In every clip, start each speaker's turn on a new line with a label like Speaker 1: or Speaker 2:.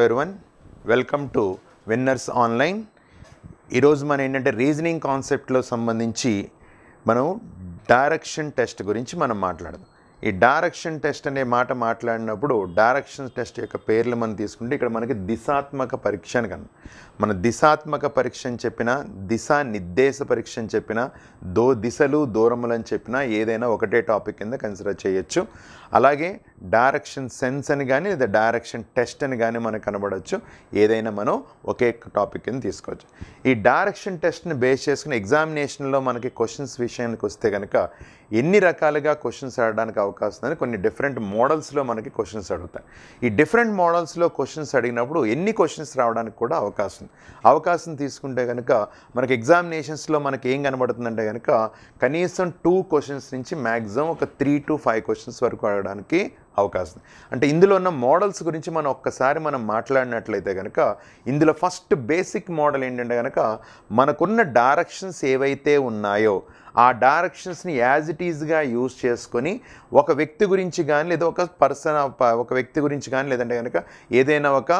Speaker 1: everyone, welcome to Winners Online. ఈరోజు మనం ఏంటంటే రీజనింగ్ కాన్సెప్ట్లో సంబంధించి మనం డైరెక్షన్ టెస్ట్ గురించి మనం మాట్లాడదాం. ఈ డైరెక్షన్ టెస్ట్ అనే మాట మాట్లాడినప్పుడు డైరెక్షన్ టెస్ట్ యొక్క పేర్లు మనం తీసుకుంటే ఇక్కడ మనకి దిశాత్మక పరీక్ష అని కన్నా మన దిశాత్మక పరీక్ష అని చెప్పినా దిశా నిర్దేశ పరీక్ష అని చెప్పినా దిశలు దూరములు అని చెప్పినా ఏదైనా ఒకటే టాపిక్ కింద కన్సిడర్ చేయొచ్చు. అలాగే డైరెక్షన్ సెన్స్ అని కానీ లేదా డైరెక్షన్ టెస్ట్ అని కానీ మనకు కనబడవచ్చు. ఏదైనా మనం ఒకే టాపిక్ కింద తీసుకోవచ్చు. ఈ డైరెక్షన్ టెస్ట్ని బేస్ చేసుకుని ఎగ్జామినేషన్లో మనకి క్వశ్చన్స్ విషయానికి వస్తే కనుక ఎన్ని రకాలుగా క్వశ్చన్స్ అడగడానికి అవకాశం ఉందని కొన్ని డిఫరెంట్ మోడల్స్లో మనకి క్వశ్చన్స్ అడుగుతాయి. ఈ డిఫరెంట్ మోడల్స్లో క్వశ్చన్స్ అడిగినప్పుడు ఎన్ని క్వశ్చన్స్ రావడానికి కూడా అవకాశం తీసుకుంటే కనుక మనకి ఎగ్జామినేషన్స్లో మనకి ఏం కనబడుతుందంటే కనుక కనీసం 2 క్వశ్చన్స్ నుంచి మ్యాక్సిమం ఒక 3 to 5 క్వశ్చన్స్ వరకు అడగడానికి అవకాశం. అంటే ఇందులో ఉన్న మోడల్స్ గురించి మనం ఒక్కసారి మాట్లాడినట్లయితే కనుక ఇందులో ఫస్ట్ బేసిక్ మోడల్ ఏంటంటే కనుక మనకున్న డైరెక్షన్స్ ఏవైతే ఉన్నాయో ఆ డైరెక్షన్స్ని యాజ్ ఇట్ ఈజ్గా యూజ్ చేసుకొని ఒక వ్యక్తి గురించి కానీ లేదా ఒక వ్యక్తి గురించి కానీ లేదంటే కనుక ఏదైనా ఒక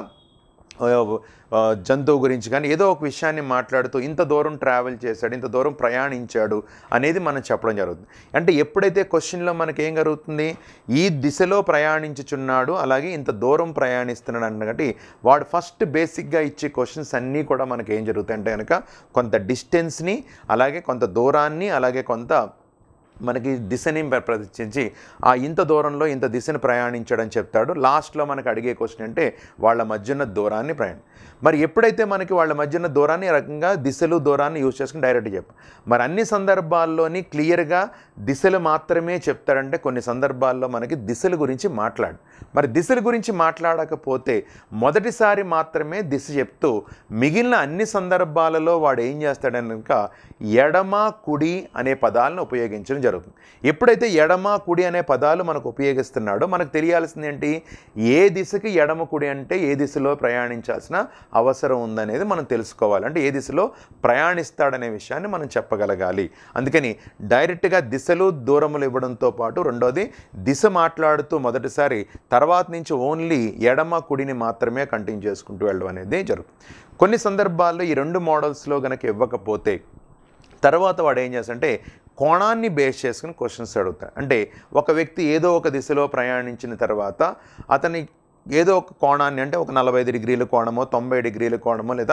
Speaker 1: జంతువు గురించి కానీ ఏదో ఒక విషయాన్ని మాట్లాడుతూ ఇంత దూరం ట్రావెల్ చేశాడు, ఇంత దూరం ప్రయాణించాడు అనేది మనం చెప్పడం జరుగుతుంది. అంటే ఎప్పుడైతే క్వశ్చన్లో మనకి ఏం జరుగుతుంది, ఈ దిశలో ప్రయాణించుచున్నాడు అలాగే ఇంత దూరం ప్రయాణిస్తున్నాడు అన్నట్టు వాడు ఫస్ట్ బేసిక్గా ఇచ్చే క్వశ్చన్స్ అన్నీ కూడా మనకి ఏం జరుగుతాయి అంటే కనుక కొంత డిస్టెన్స్ని అలాగే కొంత దూరాన్ని అలాగే కొంత మనకి దిశని ప్రదర్శించి ఆ ఇంత దూరంలో ఇంత దిశను ప్రయాణించడం చెప్తాడు. లాస్ట్లో మనకు అడిగే క్వశ్చన్ అంటే వాళ్ళ మధ్యన దూరాన్ని మరి ఎప్పుడైతే మనకి వాళ్ళ మధ్యన దూరాన్ని రకంగా దిశలు దూరాన్ని యూజ్ చేసుకుని డైరెక్ట్గా చెప్పాం. మరి అన్ని సందర్భాల్లోని క్లియర్గా దిశలు మాత్రమే చెప్తాడంటే కొన్ని సందర్భాల్లో మనకి దిశల గురించి మరి దిశల గురించి మాట్లాడకపోతే మొదటిసారి మాత్రమే దిశ చెప్తూ మిగిలిన అన్ని సందర్భాలలో వాడు ఏం చేస్తాడని కనుక ఎడమ కుడి అనే పదాలను ఉపయోగించడం జరుగుతుంది. ఎప్పుడైతే ఎడమ కుడి అనే పదాలు మనకు ఉపయోగిస్తున్నాడో మనకు తెలియాల్సింది ఏంటి, ఏ దిశకి ఎడమ కుడి అంటే ఏ దిశలో ప్రయాణించాల్సిన అవసరం ఉందనేది మనం తెలుసుకోవాలి. అంటే ఏ దిశలో ప్రయాణిస్తాడనే విషయాన్ని మనం చెప్పగలగాలి. అందుకని డైరెక్ట్గా దిశలు దూరములు ఇవ్వడంతో పాటు రెండోది దిశ మాట్లాడుతూ మొదటిసారి తర్వాత నుంచి ఓన్లీ ఎడమ కుడిని మాత్రమే కంటిన్యూ చేసుకుంటూ వెళ్ళడం అనేది జరుగుతుంది. కొన్ని సందర్భాల్లో ఈ 2 మోడల్స్లో కనుక ఇవ్వకపోతే తర్వాత వాడు ఏం చేస్తాడంటే కోణాన్ని బేస్ చేసుకుని క్వశ్చన్స్ అడుగుతాడు. అంటే ఒక వ్యక్తి ఏదో ఒక దిశలో ప్రయాణించిన తర్వాత అతని ఏదో ఒక కోణాన్ని అంటే ఒక 45 డిగ్రీల కోణమో 90 డిగ్రీల కోణమో లేదా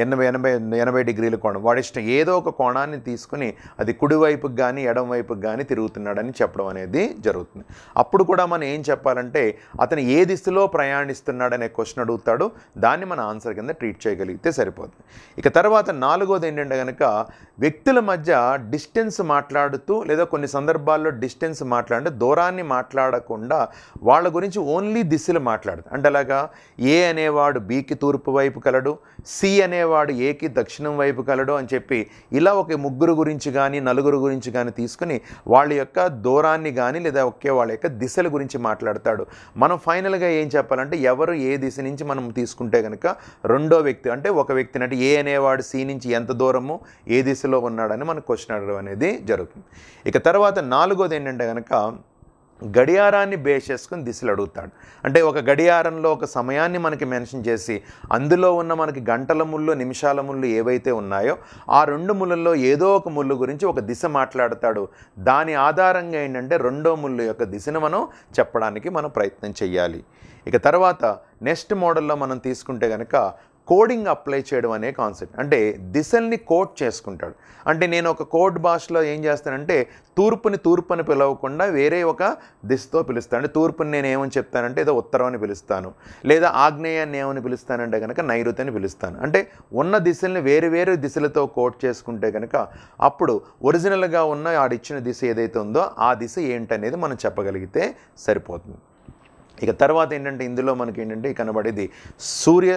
Speaker 1: 80 డిగ్రీల కోణం వాడి ఇష్టం ఏదో ఒక కోణాన్ని తీసుకుని అది కుడివైపుకి కానీ ఎడమ వైపుకి కానీ తిరుగుతున్నాడని చెప్పడం అనేది జరుగుతుంది. అప్పుడు కూడా మనం ఏం చెప్పాలంటే అతను ఏ దిశలో ప్రయాణిస్తున్నాడనే క్వశ్చన్ అడుగుతాడు, దాన్ని మన ఆన్సర్ కింద ట్రీట్ చేయగలిగితే సరిపోతుంది. ఇక తర్వాత 4వది ఏంటంటే కనుక వ్యక్తుల మధ్య డిస్టెన్స్ మాట్లాడుతూ లేదా కొన్ని సందర్భాల్లో డిస్టెన్స్ మాట్లాడితే దూరాన్ని మాట్లాడకుండా వాళ్ళ గురించి ఓన్లీ దిశలు మాట్లాడుతారు. అంటే అలాగా ఏ అనేవాడు బికి తూర్పు వైపు కలడు, సి అనేవాడు ఏకి దక్షిణం వైపు కలడు అని చెప్పి ఇలా ఒక ముగ్గురు గురించి కానీ నలుగురు గురించి కానీ తీసుకుని వాళ్ళ యొక్క దూరాన్ని కానీ లేదా వాళ్ళ యొక్క దిశల గురించి మాట్లాడతాడు. మనం ఫైనల్గా ఏం చెప్పాలంటే ఎవరు ఏ దిశ నుంచి మనం తీసుకుంటే కనుక రెండో వ్యక్తి అంటే ఒక వ్యక్తిని అంటే ఏ అనేవాడు సి నుంచి ఎంత దూరము ఏ దిశలో ఉన్నాడని మనకు క్వశ్చన్ అడగడం అనేది జరుగుతుంది. ఇక తర్వాత 4వది ఏంటంటే కనుక గడియారాన్ని బేస్ చేసుకుని దిశలు అడుగుతాడు. అంటే ఒక గడియారంలో ఒక సమయాన్ని మనకి మెన్షన్ చేసి అందులో ఉన్న మనకి గంటల ముళ్ళు నిమిషాల ముళ్ళు ఏవైతే ఉన్నాయో ఆ 2 ముళ్ళల్లో ఏదో ఒక ముళ్ళు గురించి ఒక దిశ మాట్లాడతాడు. దాని ఆధారంగా ఏంటంటే రెండో ముళ్ళు యొక్క దిశను మనం చెప్పడానికి మనం ప్రయత్నం చేయాలి. ఇక తర్వాత నెక్స్ట్ మోడల్లో మనం తీసుకుంటే కనుక కోడింగ్ అప్లై చేయడం అనే కాన్సెప్ట్. అంటే దిశల్ని కోడ్ చేసుకుంటాడు. అంటే నేను ఒక కోడ్ భాషలో ఏం చేస్తానంటే తూర్పు అని పిలవకుండా వేరే ఒక దిశతో పిలుస్తాను. అంటే తూర్పుని నేను ఏమని చెప్తానంటే ఏదో ఉత్తరం అని పిలుస్తాను, లేదా ఆగ్నేయాన్ని ఏమని పిలుస్తానంటే కనుక నైరుతి అని పిలుస్తాను. అంటే ఉన్న దిశల్ని వేరు దిశలతో కోడ్ చేసుకుంటే కనుక అప్పుడు ఒరిజినల్గా ఉన్న ఆడిచ్చిన దిశ ఏదైతే ఉందో ఆ దిశ ఏంటనేది మనం చెప్పగలిగితే సరిపోతుంది. ఇక తర్వాత ఏంటంటే ఇందులో మనకి ఏంటంటే కనబడేది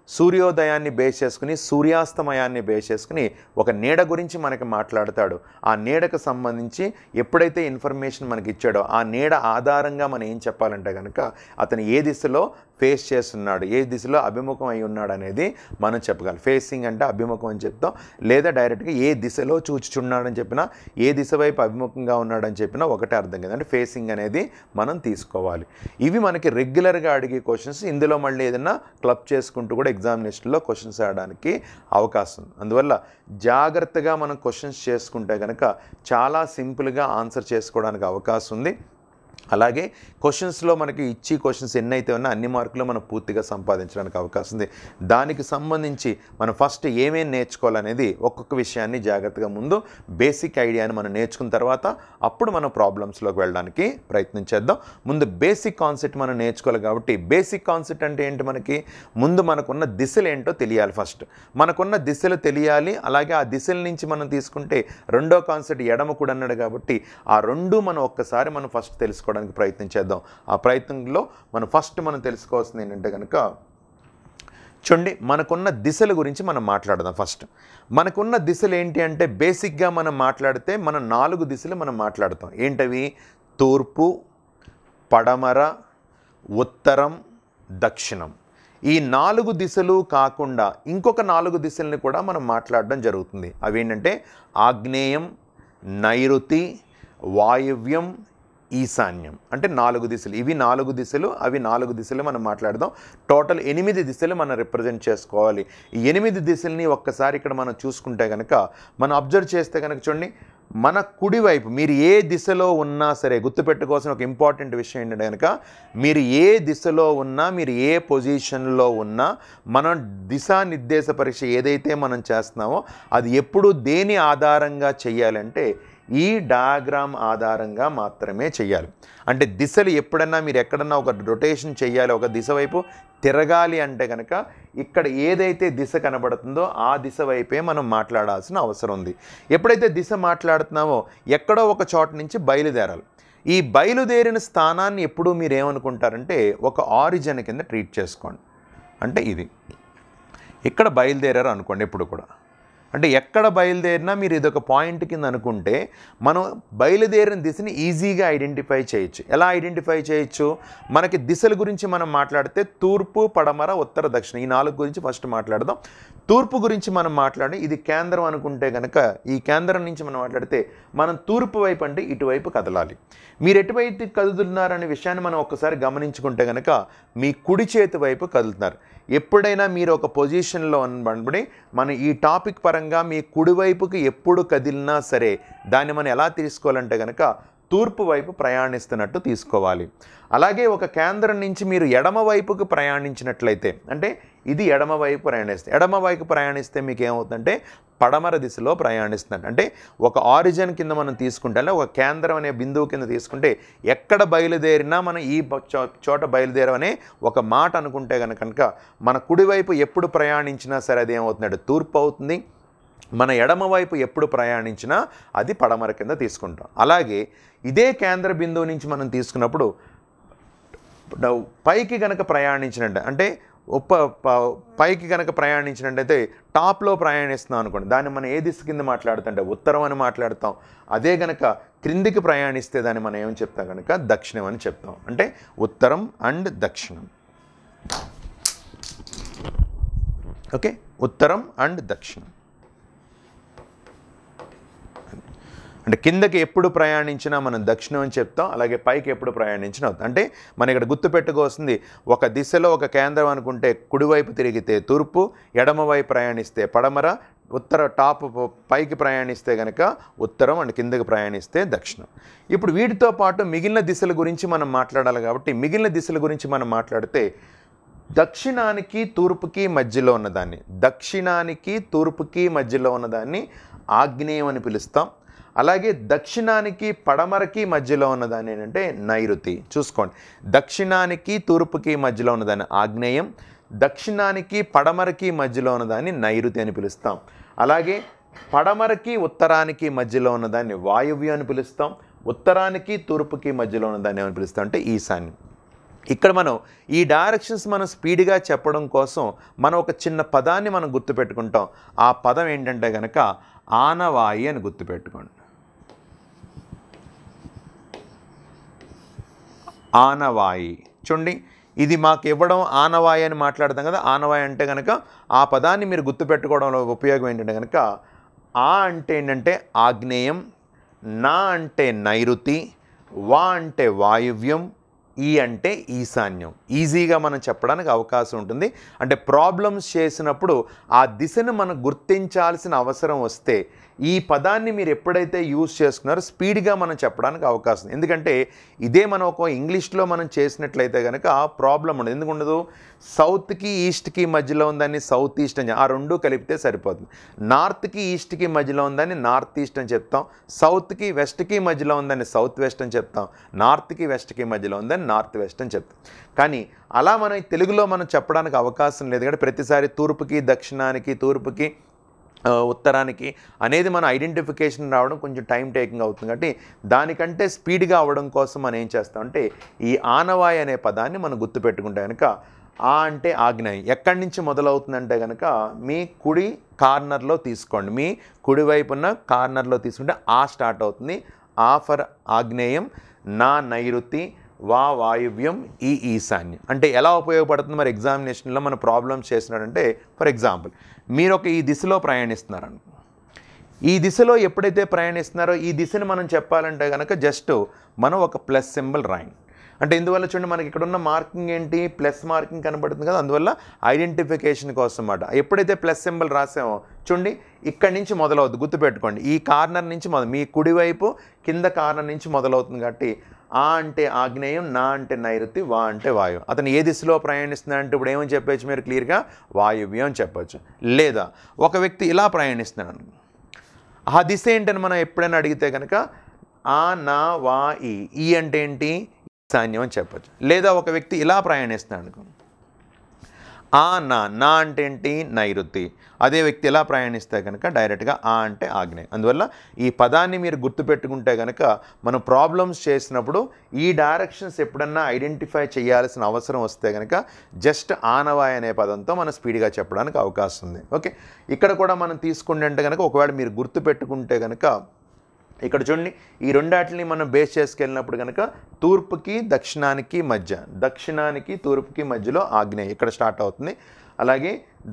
Speaker 1: సూర్యోదయాన్ని బేస్ చేసుకుని సూర్యాస్తమయాన్ని బేస్ చేసుకుని ఒక నీడ గురించి మనకి మాట్లాడతాడు. ఆ నీడకు సంబంధించి ఎప్పుడైతే ఇన్ఫర్మేషన్ మనకి ఇచ్చాడో ఆ నీడ ఆధారంగా మనం ఏం చెప్పాలంటే కనుక అతను ఏ దిశలో ఫేస్ చేస్తున్నాడు, ఏ దిశలో అభిముఖం అయి ఉన్నాడు అనేది మనం చెప్పగలం. ఫేసింగ్ అంటే అభిముఖం అని చెప్తాం, లేదా డైరెక్ట్గా ఏ దిశలో చూచుచున్నాడని చెప్పినా, ఏ దిశ వైపు అభిముఖంగా ఉన్నాడని చెప్పినా ఒకటే అర్థం కదా. అంటే ఫేసింగ్ అనేది మనం తీసుకోవాలి. ఇవి మనకి రెగ్యులర్గా అడిగే క్వశ్చన్స్. ఇందులో మళ్ళీ ఏదైనా క్లబ్ చేసుకుంటూ కూడా ఎగ్జామినేషన్లో క్వశ్చన్స్ ఆడడానికి అవకాశం ఉంది. అందువల్ల జాగ్రత్తగా మనం క్వశ్చన్స్ చేసుకుంటే కనుక చాలా సింపుల్గా ఆన్సర్ చేసుకోవడానికి అవకాశం ఉంది. అలాగే క్వశ్చన్స్లో మనకి ఇచ్చి క్వశ్చన్స్ ఎన్నైతే ఉన్నా అన్ని మార్కులు మనం పూర్తిగా సంపాదించడానికి అవకాశం ఉంది. దానికి సంబంధించి మనం ఫస్ట్ ఏమేమి నేర్చుకోవాలనేది ఒక్కొక్క విషయాన్ని జాగ్రత్తగా ముందు బేసిక్ ఐడియాని మనం నేర్చుకున్న తర్వాత అప్పుడు మనం ప్రాబ్లమ్స్లోకి వెళ్ళడానికి ప్రయత్నం చేద్దాం. ముందు బేసిక్ కాన్సెప్ట్ మనం నేర్చుకోవాలి. కాబట్టి బేసిక్ కాన్సెప్ట్ అంటే ఏంటి, మనకి ముందు మనకున్న దిశలు ఏంటో తెలియాలి. ఫస్ట్ మనకున్న దిశలు తెలియాలి. అలాగే ఆ దిశల నుంచి మనం తీసుకుంటే రెండో కాన్సెప్ట్ ఎడమ కూడా అన్నాడు కాబట్టి ఆ రెండు మనం ఒక్కసారి మనం ఫస్ట్ తెలుసుకోవడానికి ప్రయత్నం చేద్దాం. ఆ ప్రయత్నంలో మనం తెలుసుకోవాల్సింది ఏంటంటే కనుక చూడండి, మనకున్న దిశల గురించి మనం మాట్లాడదాం. ఫస్ట్ మనకున్న దిశలు ఏంటి అంటే బేసిక్గా మనం మాట్లాడితే మనం 4 దిశలు మనం మాట్లాడతాం. ఏంటవి? తూర్పు, పడమర, ఉత్తరం, దక్షిణం. ఈ 4 దిశలు కాకుండా ఇంకొక 4 దిశల్ని కూడా మనం మాట్లాడడం జరుగుతుంది. అవి ఏంటంటే ఆగ్నేయం, నైరుతి, వాయువ్యం, ఈశాన్యం. అంటే 4 దిశలు. ఇవి 4 దిశలు, అవి 4 దిశలు మనం మాట్లాడదాం. టోటల్ 8 దిశలు మనం రిప్రజెంట్ చేసుకోవాలి. ఈ 8 దిశల్ని ఒక్కసారి ఇక్కడ మనం చూసుకుంటే కనుక మనం అబ్జర్వ్ చేస్తే కనుక చూడండి, మన కుడివైపు మీరు ఏ దిశలో ఉన్నా సరే గుర్తుపెట్టుకోవాల్సిన ఒక ఇంపార్టెంట్ విషయం ఏంటంటే కనుక మీరు ఏ దిశలో ఉన్నా, మీరు ఏ పొజిషన్లో ఉన్నా, మనం దిశానిర్దేశ పరీక్ష ఏదైతే మనం చేస్తున్నామో అది ఎప్పుడు దేని ఆధారంగా చేయాలంటే ఈ డయాగ్రామ్ ఆధారంగా మాత్రమే చేయాలి. అంటే దిశలు ఎప్పుడన్నా మీరు ఎక్కడన్నా ఒక రొటేషన్ చేయాలి, ఒక దిశ వైపు తిరగాలి అంటే కనుక ఇక్కడ ఏదైతే దిశ కనబడుతుందో ఆ దిశ వైపే మనం మాట్లాడాల్సిన అవసరం ఉంది. ఎప్పుడైతే దిశ మాట్లాడుతున్నామో ఎక్కడో ఒక చోట నుంచి బయలుదేరాలి. ఈ బయలుదేరిన స్థానాన్ని ఎప్పుడూ మీరు ఏమనుకుంటారంటే ఒక ఆరిజిన్ కింద ట్రీట్ చేసుకోండి. అంటే ఇది ఇక్కడ బయలుదేరారు అనుకోండి. ఎప్పుడు కూడా అంటే ఎక్కడ బయలుదేరినా మీరు ఇదొక పాయింట్ కింద అనుకుంటే మనం బయలుదేరిన దిశని ఈజీగా ఐడెంటిఫై చేయొచ్చు. ఎలా ఐడెంటిఫై చేయొచ్చు? మనకి దిశల గురించి మనం మాట్లాడితే తూర్పు, పడమర, ఉత్తర, దక్షిణ ఈ 4 గురించి ఫస్ట్ మాట్లాడదాం. తూర్పు గురించి మనం మాట్లాడి ఇది కేంద్రం అనుకుంటే కనుక ఈ కేంద్రం నుంచి మనం మాట్లాడితే మనం తూర్పు వైపు అంటే ఇటువైపు కదలాలి. మీరు ఎటువైపు కదులుతున్నారనే విషయాన్ని మనం ఒక్కసారి గమనించుకుంటే కనుక మీ కుడి చేతి వైపు కదులుతున్నారు. ఎప్పుడైనా మీరు ఒక పొజిషన్లో ఉన్నప్పుడు మన ఈ టాపిక్ పరంగా మీ కుడివైపుకి ఎప్పుడు కదిలినా సరే దాన్ని మనం ఎలా తీసుకోవాలంటే కనుక తూర్పు వైపు ప్రయాణిస్తున్నట్టు తీసుకోవాలి. అలాగే ఒక కేంద్రం నుంచి మీరు ఎడమ వైపుకు ప్రయాణించినట్లయితే అంటే ఇది ఎడమ వైపు ప్రయాణిస్తే, ఎడమ వైపు ప్రయాణిస్తే మీకు ఏమవుతుందంటే పడమర దిశలో ప్రయాణిస్తున్నట్టు. అంటే ఒక ఆరిజిన్ కింద మనం తీసుకుంటే ఒక కేంద్రం అనే బిందువు కింద తీసుకుంటే ఎక్కడ బయలుదేరినా మనం ఈ చోట బయలుదేరమనే ఒక మాట అనుకుంటే కనుక మన కుడివైపు ఎప్పుడు ప్రయాణించినా సరే అది ఏమవుతుందంటే తూర్పు అవుతుంది. మన ఎడమ వైపు ఎప్పుడు ప్రయాణించినా అది పడమర కింద తీసుకుంటాం. అలాగే ఇదే కేంద్ర బిందువు నుంచి మనం తీసుకున్నప్పుడు పైకి గనక ప్రయాణించినట్టు అంటే పైకి కనుక ప్రయాణించినట్టయితే టాప్లో ప్రయాణిస్తున్నాం అనుకోండి, దాన్ని మనం ఏ దిశ కింద మాట్లాడుతుంటే ఉత్తరం అని మాట్లాడతాం. అదే కనుక క్రిందికి ప్రయాణిస్తే దాన్ని మనం ఏమని చెప్తాం కనుక దక్షిణం అని చెప్తాం. అంటే ఉత్తరం అండ్ దక్షిణం. ఓకే, ఉత్తరం అండ్ దక్షిణం. అంటే కిందకి ఎప్పుడు ప్రయాణించినా మనం దక్షిణం అని చెప్తాం. అలాగే పైకి ఎప్పుడు ప్రయాణించినా అవుతుంది. అంటే మనం ఇక్కడ గుర్తుపెట్టుకోవాల్సింది ఒక దిశలో ఒక కేంద్రం అనుకుంటే కుడివైపు తిరిగితే తూర్పు, ఎడమవైపు ప్రయాణిస్తే పడమర, ఉత్తర టాప్ పైకి ప్రయాణిస్తే కనుక ఉత్తరం అండ్ కిందకి ప్రయాణిస్తే దక్షిణం. ఇప్పుడు వీటితో పాటు మిగిలిన దిశల గురించి మనం మాట్లాడాలి. కాబట్టి మిగిలిన దిశల గురించి మనం మాట్లాడితే దక్షిణానికి తూర్పుకి మధ్యలో ఉన్నదాన్ని, దక్షిణానికి తూర్పుకి మధ్యలో ఉన్నదాన్ని ఆగ్నేయం అని పిలుస్తాం. అలాగే దక్షిణానికి పడమరకి మధ్యలో ఉన్నదాన్ని ఏంటంటే నైరుతి. చూసుకోండి, దక్షిణానికి తూర్పుకి మధ్యలో ఉన్నదాన్ని ఆగ్నేయం, దక్షిణానికి పడమరకి మధ్యలో ఉన్నదాన్ని నైరుతి అని పిలుస్తాం. అలాగే పడమరకి ఉత్తరానికి మధ్యలో ఉన్నదాన్ని వాయువ్యం అని పిలుస్తాం. ఉత్తరానికి తూర్పుకి మధ్యలో ఉన్నదాన్ని ఏమని పిలుస్తాం అంటే ఈశాన్యం. ఇక్కడ మనం ఈ డైరెక్షన్స్ మనం స్పీడ్గా చెప్పడం కోసం మనం ఒక చిన్న పదాన్ని మనం గుర్తుపెట్టుకుంటాం. ఆ పదం ఏంటంటే కనుక ఆనవాయి అని గుర్తుపెట్టుకోండి. ఆనవాయి చూడండి, ఇది మాకు ఇవ్వడం ఆనవాయి అని మాట్లాడతాం కదా. ఆనవాయి అంటే కనుక ఆ పదాన్ని మీరు గుర్తుపెట్టుకోవడంలో ఉపయోగం ఏంటంటే కనుక ఆ అంటే ఏంటంటే ఆగ్నేయం, నా అంటే నైరుతి, వా అంటే వాయువ్యం, ఈ అంటే ఈశాన్యం. ఈజీగా మనం చెప్పడానికి అవకాశం ఉంటుంది. అంటే ప్రాబ్లమ్స్ చేసినప్పుడు ఆ దిశను మనం గుర్తించాల్సిన అవసరం వస్తే ఈ పదాన్ని మీరు ఎప్పుడైతే యూజ్ చేసుకున్నారో స్పీడ్గా మనం చెప్పడానికి అవకాశం. ఎందుకంటే ఇదే మనం ఒక ఇంగ్లీష్లో మనం చేసినట్లయితే కనుక ఆ ప్రాబ్లం ఉండదు. ఎందుకు ఉండదు? సౌత్కి ఈస్ట్కి మధ్యలో ఉందని సౌత్ ఈస్ట్ అని, ఆ రెండు కలిపితే సరిపోతుంది. నార్త్కి ఈస్ట్కి మధ్యలో ఉందని నార్త్ ఈస్ట్ అని చెప్తాం, సౌత్కి వెస్ట్కి మధ్యలో ఉందని సౌత్ వెస్ట్ అని చెప్తాం, నార్త్కి వెస్ట్కి మధ్యలో ఉందని నార్త్ వెస్ట్ అని చెప్తాం. కానీ అలా మనం తెలుగులో మనం చెప్పడానికి అవకాశం లేదు. కాబట్టి ప్రతిసారి తూర్పుకి దక్షిణానికి, తూర్పుకి ఉత్తరానికి అనేది మన ఐడెంటిఫికేషన్ రావడం కొంచెం టైం టేకింగ్ అవుతుంది. కాబట్టి దానికంటే స్పీడ్గా అవ్వడం కోసం మనం ఏం చేస్తామంటే ఈ ఆనవాయి అనే పదాన్ని మనం గుర్తుపెట్టుకుంటే కనుక ఆ అంటే ఆగ్నేయం ఎక్కడి నుంచి మొదలవుతుందంటే కనుక మీ కుడి కార్నర్లో తీసుకోండి. మీ కుడివైపున్న కార్నర్లో తీసుకుంటే ఆ స్టార్ట్ అవుతుంది. ఆ ఫర్ ఆగ్నేయం, నా నైరుతి, వా వాయువ్యం, ఈ ఈశాన్యం. అంటే ఎలా ఉపయోగపడుతుంది మరి ఎగ్జామినేషన్లో మన ప్రాబ్లమ్స్ చేసినాడంటే, ఫర్ ఎగ్జాంపుల్ మీరు ఈ దిశలో ప్రయాణిస్తున్నారని, ఈ దిశలో ఎప్పుడైతే ప్రయాణిస్తున్నారో ఈ దిశను మనం చెప్పాలంటే కనుక జస్ట్ మనం ఒక ప్లస్ సింబల్ రాయండి. అంటే ఇందువల్ల చూడండి మనకి ఇక్కడ ఉన్న మార్కింగ్ ఏంటి, ప్లస్ మార్కింగ్ కనబడుతుంది కదా, అందువల్ల ఐడెంటిఫికేషన్ కోసం అన్నమాట. ఎప్పుడైతే ప్లస్ సింబల్ రాసామో చూడండి ఇక్కడి నుంచి మొదలవుతుంది. గుర్తుపెట్టుకోండి, ఈ కార్నర్ నుంచి మీ కుడివైపు కింద కార్నర్ నుంచి మొదలవుతుంది. కాబట్టి ఆ అంటే ఆగ్నేయం, నా అంటే నైరుతి, వా అంటే వాయువు. అతను ఏ దిశలో ప్రయాణిస్తున్నాడంటే ఇప్పుడు ఏమని చెప్పచ్చు మీరు క్లియర్గా? వాయువ్యం అని చెప్పచ్చు. లేదా ఒక వ్యక్తి ఇలా ప్రయాణిస్తున్నాడు, ఆ దిశ ఏంటని మనం ఎప్పుడైనా అడిగితే కనుక ఆ, నా, వా, ఈ అంటే ఏంటి? ఈశాన్యం అని చెప్పచ్చు. లేదా ఒక వ్యక్తి ఇలా ప్రయాణిస్తున్నాడు, ఆ, నా అంటే ఏంటి? నైరుతి. అదే వ్యక్తి ఎలా ప్రయాణిస్తే కనుక డైరెక్ట్గా ఆ అంటే ఆగ్నేయం. అందువల్ల ఈ పదాన్ని మీరు గుర్తుపెట్టుకుంటే కనుక మనం ప్రాబ్లమ్స్ చేసినప్పుడు ఈ డైరెక్షన్స్ ఎప్పుడన్నా ఐడెంటిఫై చేయాల్సిన అవసరం వస్తే కనుక జస్ట్ ఆనవాయి అనే పదంతో మనం స్పీడ్గా చెప్పడానికి అవకాశం ఉంది. ఓకే, ఇక్కడ కూడా మనం తీసుకుంటే కనుక ఒకవేళ మీరు గుర్తుపెట్టుకుంటే కనుక ఇక్కడ చూడండి ఈ రెండాటిని మనం బేస్ చేసుకెళ్ళినప్పుడు కనుక తూర్పుకి దక్షిణానికి మధ్య, దక్షిణానికి తూర్పుకి మధ్యలో ఆగ్నేయం ఇక్కడ స్టార్ట్ అవుతుంది. అలాగే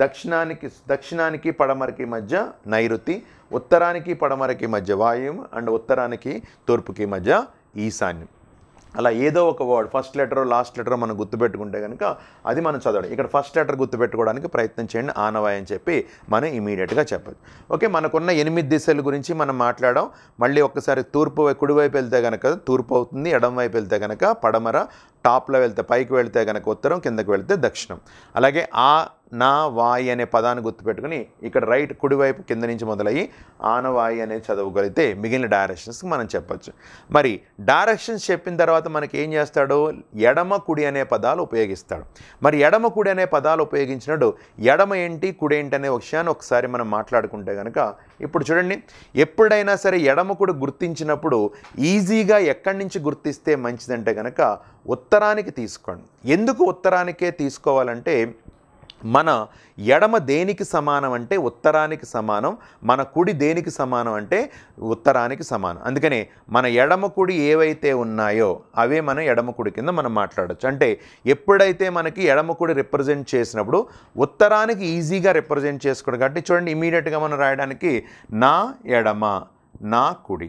Speaker 1: దక్షిణానికి పడమరకి మధ్య నైరుతి, ఉత్తరానికి పడమరకి మధ్య వాయువ్యం, అండ్ ఉత్తరానికి తూర్పుకి మధ్య ఈశాన్యం. అలా ఏదో ఒక word first letter last letter మనం గుర్తుపెట్టుకుంటే కనుక అది మనం చదవడం. ఇక్కడ ఫస్ట్ లెటర్ గుర్తుపెట్టుకోవడానికి ప్రయత్నం చేయండి, ఆనవాయి అని చెప్పి మనం ఇమీడియట్గా చెప్పచ్చు. ఓకే, మనకున్న 8 దిశల గురించి మనం మాట్లాడాం. మళ్ళీ ఒక్కసారి కుడివైపు వెళ్తే కనుక తూర్పు అవుతుంది, ఎడమ వైపు వెళ్తే కనుక పడమర, టాప్లో వెళ్తే పైకి వెళ్తే కనుక ఉత్తరం, కిందకి వెళ్తే దక్షిణం. అలాగే ఆ, నా, వాయి అనే పదాన్ని గుర్తుపెట్టుకుని ఇక్కడ రైట్ కుడివైపు కింద నుంచి మొదలయ్యి ఆనవాయి అనేది చదవగలిగితే మిగిలిన డైరెక్షన్స్ మనం చెప్పచ్చు. మరి డైరెక్షన్స్ చెప్పిన తర్వాత మనకి ఏం చేస్తాడు? ఎడమ కుడి అనే పదాలు ఉపయోగిస్తాడు. మరి ఎడమ కుడి అనే పదాలు ఉపయోగించినప్పుడు ఎడమ ఏంటి కుడి ఏంటి అనే విషయాన్ని ఒకసారి మనం మాట్లాడుకుంటే కనుక ఇప్పుడు చూడండి, ఎప్పుడైనా సరే ఎడమ కుడి గుర్తించినప్పుడు ఈజీగా ఎక్కడి నుంచి గుర్తిస్తే మంచిదంటే కనుక ఉత్తరానికి తీసుకోండి. ఎందుకు ఉత్తరానికే తీసుకోవాలంటే మన ఎడమ దేనికి సమానం అంటే ఉత్తరానికి సమానం, మన కుడి దేనికి సమానం అంటే ఉత్తరానికి సమానం. అందుకనే మన ఎడమ కుడి ఏవైతే ఉన్నాయో అవే మన ఎడమ కుడి కింద మనం మాట్లాడచ్చు. అంటే ఎప్పుడైతే మనకి ఎడమ కుడి రిప్రజెంట్ చేసినప్పుడు ఉత్తరానికి ఈజీగా రిప్రజెంట్ చేసుకోవడం. కాబట్టి చూడండి ఇమీడియట్గా మనం రాయడానికి నా ఎడమ, నా కుడి.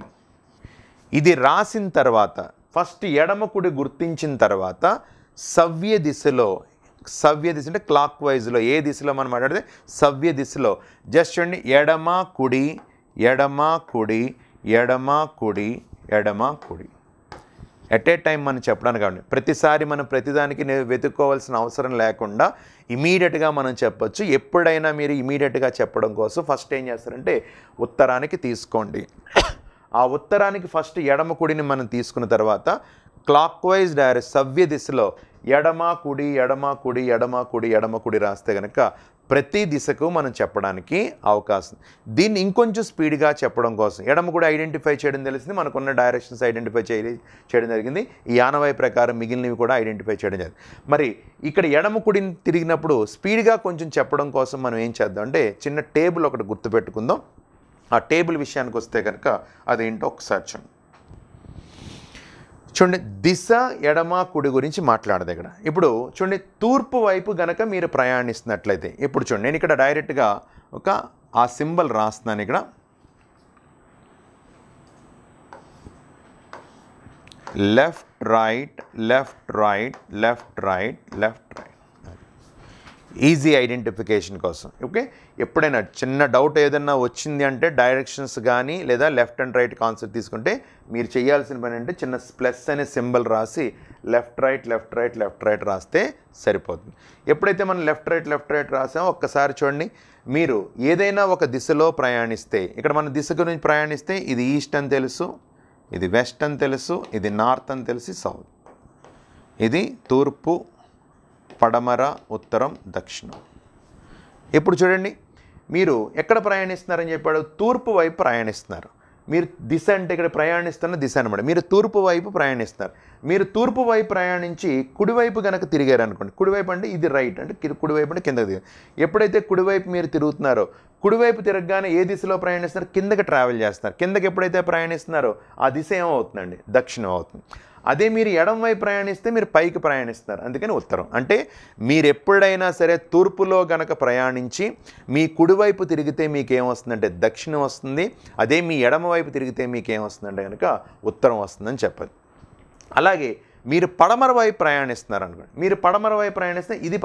Speaker 1: ఇది రాసిన తర్వాత ఫస్ట్ ఎడమ కుడి గుర్తించిన తర్వాత సవ్య దిశలో అంటే క్లాక్ వైజ్లో ఏ దిశలో మనం మాట్లాడితే సవ్య దిశలో జస్ట్ చూడండి ఎడమ కుడి, ఎడమ కుడి, ఎడమ కుడి, ఎడమ కుడి ఎట్ ఏ టైం మనం చెప్పడానికి కావండి. ప్రతిసారి మనం ప్రతిదానికి వెతుక్కోవాల్సిన అవసరం లేకుండా ఇమీడియట్గా మనం చెప్పొచ్చు. ఎప్పుడైనా మీరు ఇమీడియట్గా చెప్పడం కోసం ఫస్ట్ ఏం చేస్తారంటే ఉత్తరానికి తీసుకోండి. ఆ ఉత్తరానికి ఫస్ట్ ఎడమ కుడిని మనం తీసుకున్న తర్వాత క్లాక్ వైజ్ సవ్య దిశలో ఎడమ కుడి, ఎడమ కుడి, ఎడమ కుడి, ఎడమ కుడి రాస్తే కనుక ప్రతి దిశకు మనం చెప్పడానికి అవకాశం. దీన్ని ఇంకొంచెం స్పీడ్గా చెప్పడం కోసం ఎడమ కూడా ఐడెంటిఫై చేయడం తెలిసింది, మనకున్న డైరెక్షన్స్ ఐడెంటిఫై చేయడం జరిగింది. ఈ ఆనవాయి ప్రకారం మిగిలినవి కూడా ఐడెంటిఫై చేయడం జరిగింది. మరి ఇక్కడ ఎడమ కుడిని తిరిగినప్పుడు స్పీడ్గా కొంచెం చెప్పడం కోసం మనం ఏం చేద్దాం అంటే చిన్న టేబుల్ ఒకటి గుర్తుపెట్టుకుందాం. ఆ టేబుల్ విషయానికి వస్తే కనుక అదేంటో ఒకసారి చూడండి. దిశ ఎడమ కుడి గురించి మాట్లాడదు ఇక్కడ. ఇప్పుడు చూడండి, తూర్పు వైపు గనక మీరు ప్రయాణిస్తున్నట్లయితే ఇప్పుడు చూడండి, నేను ఇక్కడ డైరెక్ట్గా ఆ సింబల్ రాస్తున్నాను. ఇక్కడ left right left right left right left right, easy identification కోసం. ఓకే, ఎప్పుడైనా చిన్న డౌట్ ఏదన్నా వచ్చింది అంటే డైరెక్షన్స్ కానీ లేదా లెఫ్ట్ అండ్ రైట్ కాన్సెప్ట్ తీసుకుంటే మీరు చేయాల్సిన పని అంటే చిన్న ప్లస్ అనే సింబల్ రాసి left right left right left right రాస్తే సరిపోతుంది. ఎప్పుడైతే మనం లెఫ్ట్ రైట్ రాసామో ఒక్కసారి చూడండి, మీరు ఏదైనా ఒక దిశలో ప్రయాణిస్తే ఇక్కడ మన దిశ గురించి ప్రయాణిస్తే ఇది ఈస్ట్ అని తెలుసు, ఇది వెస్ట్ అని తెలుసు, ఇది నార్త్ అని తెలిసి సౌత్, ఇది తూర్పు పడమర ఉత్తరం దక్షిణం. ఇప్పుడు చూడండి, మీరు ఎక్కడ ప్రయాణిస్తున్నారని చెప్పాడు, తూర్పు వైపు ప్రయాణిస్తున్నారు. మీరు దిశ అంటే ఇక్కడ ప్రయాణిస్తున్న దిశ అనమాట. మీరు తూర్పు వైపు ప్రయాణిస్తారు. మీరు తూర్పు వైపు ప్రయాణించి కుడివైపు కనుక తిరిగారు అనుకోండి, కుడివైపు అంటే ఇది రైట్ అంటే కుడివైపు అంటే కిందకి దిగారు. ఎప్పుడైతే కుడివైపు మీరు తిరుగుతున్నారో కుడివైపు తిరగగానే ఏ దిశలో ప్రయాణిస్తున్నారు, కిందకి ట్రావెల్ చేస్తున్నారు. కిందకి ఎప్పుడైతే ప్రయాణిస్తున్నారో ఆ దిశ ఏమవుతుందండి, దక్షిణం అవుతుంది. అదే మీరు ఎడం వైపు ప్రయాణిస్తే మీరు పైకి ప్రయాణిస్తారు, అందుకని ఉత్తరం. అంటే మీరు ఎప్పుడైనా సరే తూర్పులో గనక ప్రయాణించి మీ కుడివైపు తిరిగితే మీకు ఏమొస్తుందంటే దక్షిణం వస్తుంది. అదే మీ ఎడమ వైపు తిరిగితే మీకు ఏమొస్తుందంటే కనుక ఉత్తరం వస్తుందని చెప్పదు. అలాగే మీరు పడమర వైపు ప్రయాణిస్తున్నారు అనుకోండి, మీరు పడమర వైపు ప్రయాణిస్తే ఇది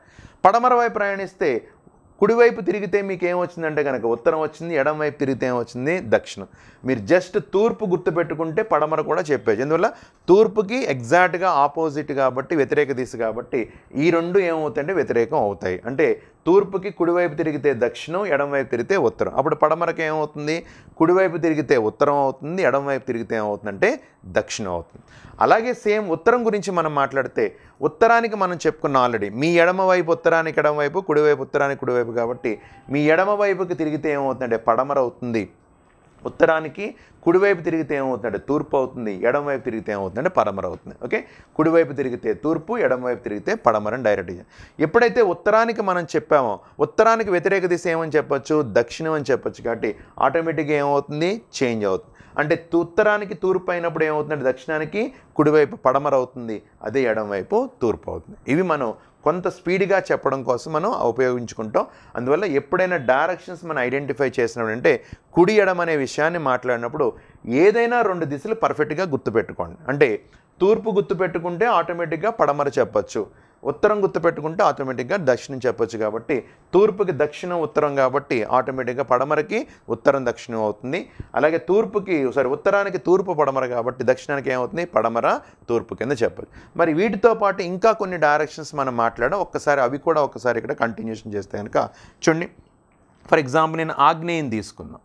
Speaker 1: పడమర వైపు ప్రయాణిస్తే కుడివైపు తిరిగితే మీకు ఏమొచ్చిందంటే కనుక ఉత్తరం వచ్చింది, ఎడం వైపు తిరిగితే ఏమొచ్చింది దక్షిణం. మీరు జస్ట్ తూర్పు గుర్తుపెట్టుకుంటే పడమర కూడా చెప్పేది. ఎందువల్ల తూర్పుకి ఎగ్జాక్ట్గా ఆపోజిట్ కాబట్టి, వ్యతిరేక దిశ కాబట్టి ఈ రెండు ఏమవుతాయంటే వ్యతిరేకం అవుతాయి. అంటే తూర్పుకి కుడివైపు తిరిగితే దక్షిణం, ఎడం వైపు తిరిగితే ఉత్తరం. అప్పుడు పడమరకి ఏమవుతుంది, కుడివైపు తిరిగితే ఉత్తరం అవుతుంది, ఎడం వైపు తిరిగితే ఏమవుతుందంటే దక్షిణం అవుతుంది. అలాగే సేమ్ ఉత్తరం గురించి మనం మాట్లాడితే ఉత్తరానికి మనం చెప్పుకున్న ఆల్రెడీ, మీ ఎడమ వైపు ఉత్తరానికి ఎడమ వైపు, కుడివైపు ఉత్తరానికి కుడివైపు కాబట్టి మీ ఎడమ వైపుకి తిరిగితే ఏమవుతుందంటే పడమర అవుతుంది. ఉత్తరానికి కుడివైపు తిరిగితే ఏమవుతుందంటే తూర్పు అవుతుంది, ఎడమ వైపు తిరిగితే ఏమవుతుందంటే పడమర అవుతుంది. ఓకే, కుడివైపు తిరిగితే తూర్పు, ఎడమ వైపు తిరిగితే పడమర అని డైరెక్ట్గా. ఎప్పుడైతే ఉత్తరానికి మనం చెప్పామో ఉత్తరానికి వ్యతిరేక దిశ ఏమని చెప్పొచ్చు, దక్షిణం అని చెప్పొచ్చు. కాబట్టి ఆటోమేటిక్గా ఏమవుతుంది, చేంజ్ అవుతుంది. అంటే ఉత్తరానికి తూర్పు అయినప్పుడు ఏమవుతుందంటే దక్షిణానికి కుడివైపు పడమర అవుతుంది, అదే ఎడం వైపు తూర్పు అవుతుంది. ఇవి మనం కొంత స్పీడ్గా చెప్పడం కోసం మనం ఉపయోగించుకుంటాం. అందువల్ల ఎప్పుడైనా డైరెక్షన్స్ మనం ఐడెంటిఫై చేసినప్పుడు అంటే కుడి ఎడం అనే విషయాన్ని మాట్లాడినప్పుడు ఏదైనా రెండు దిశలు పర్ఫెక్ట్గా గుర్తుపెట్టుకోండి. అంటే తూర్పు గుర్తుపెట్టుకుంటే ఆటోమేటిక్గా పడమర చెప్పచ్చు, ఉత్తరం గుర్తుపెట్టుకుంటే ఆటోమేటిక్గా దక్షిణం చెప్పొచ్చు. కాబట్టి తూర్పుకి దక్షిణం ఉత్తరం కాబట్టి ఆటోమేటిక్గా పడమరకి ఉత్తరం దక్షిణం అవుతుంది. అలాగే ఉత్తరానికి తూర్పు పడమర కాబట్టి దక్షిణానికి ఏమవుతుంది, పడమర తూర్పు కింద చెప్పచ్చు. మరి వీటితో పాటు ఇంకా కొన్ని డైరెక్షన్స్ మనం మాట్లాడడం, అవి కూడా ఒకసారి ఇక్కడ కంటిన్యూషన్ చేస్తే కనుక చూడండి. ఫర్ ఎగ్జాంపుల్ నేను ఆగ్నేయం తీసుకున్నాను.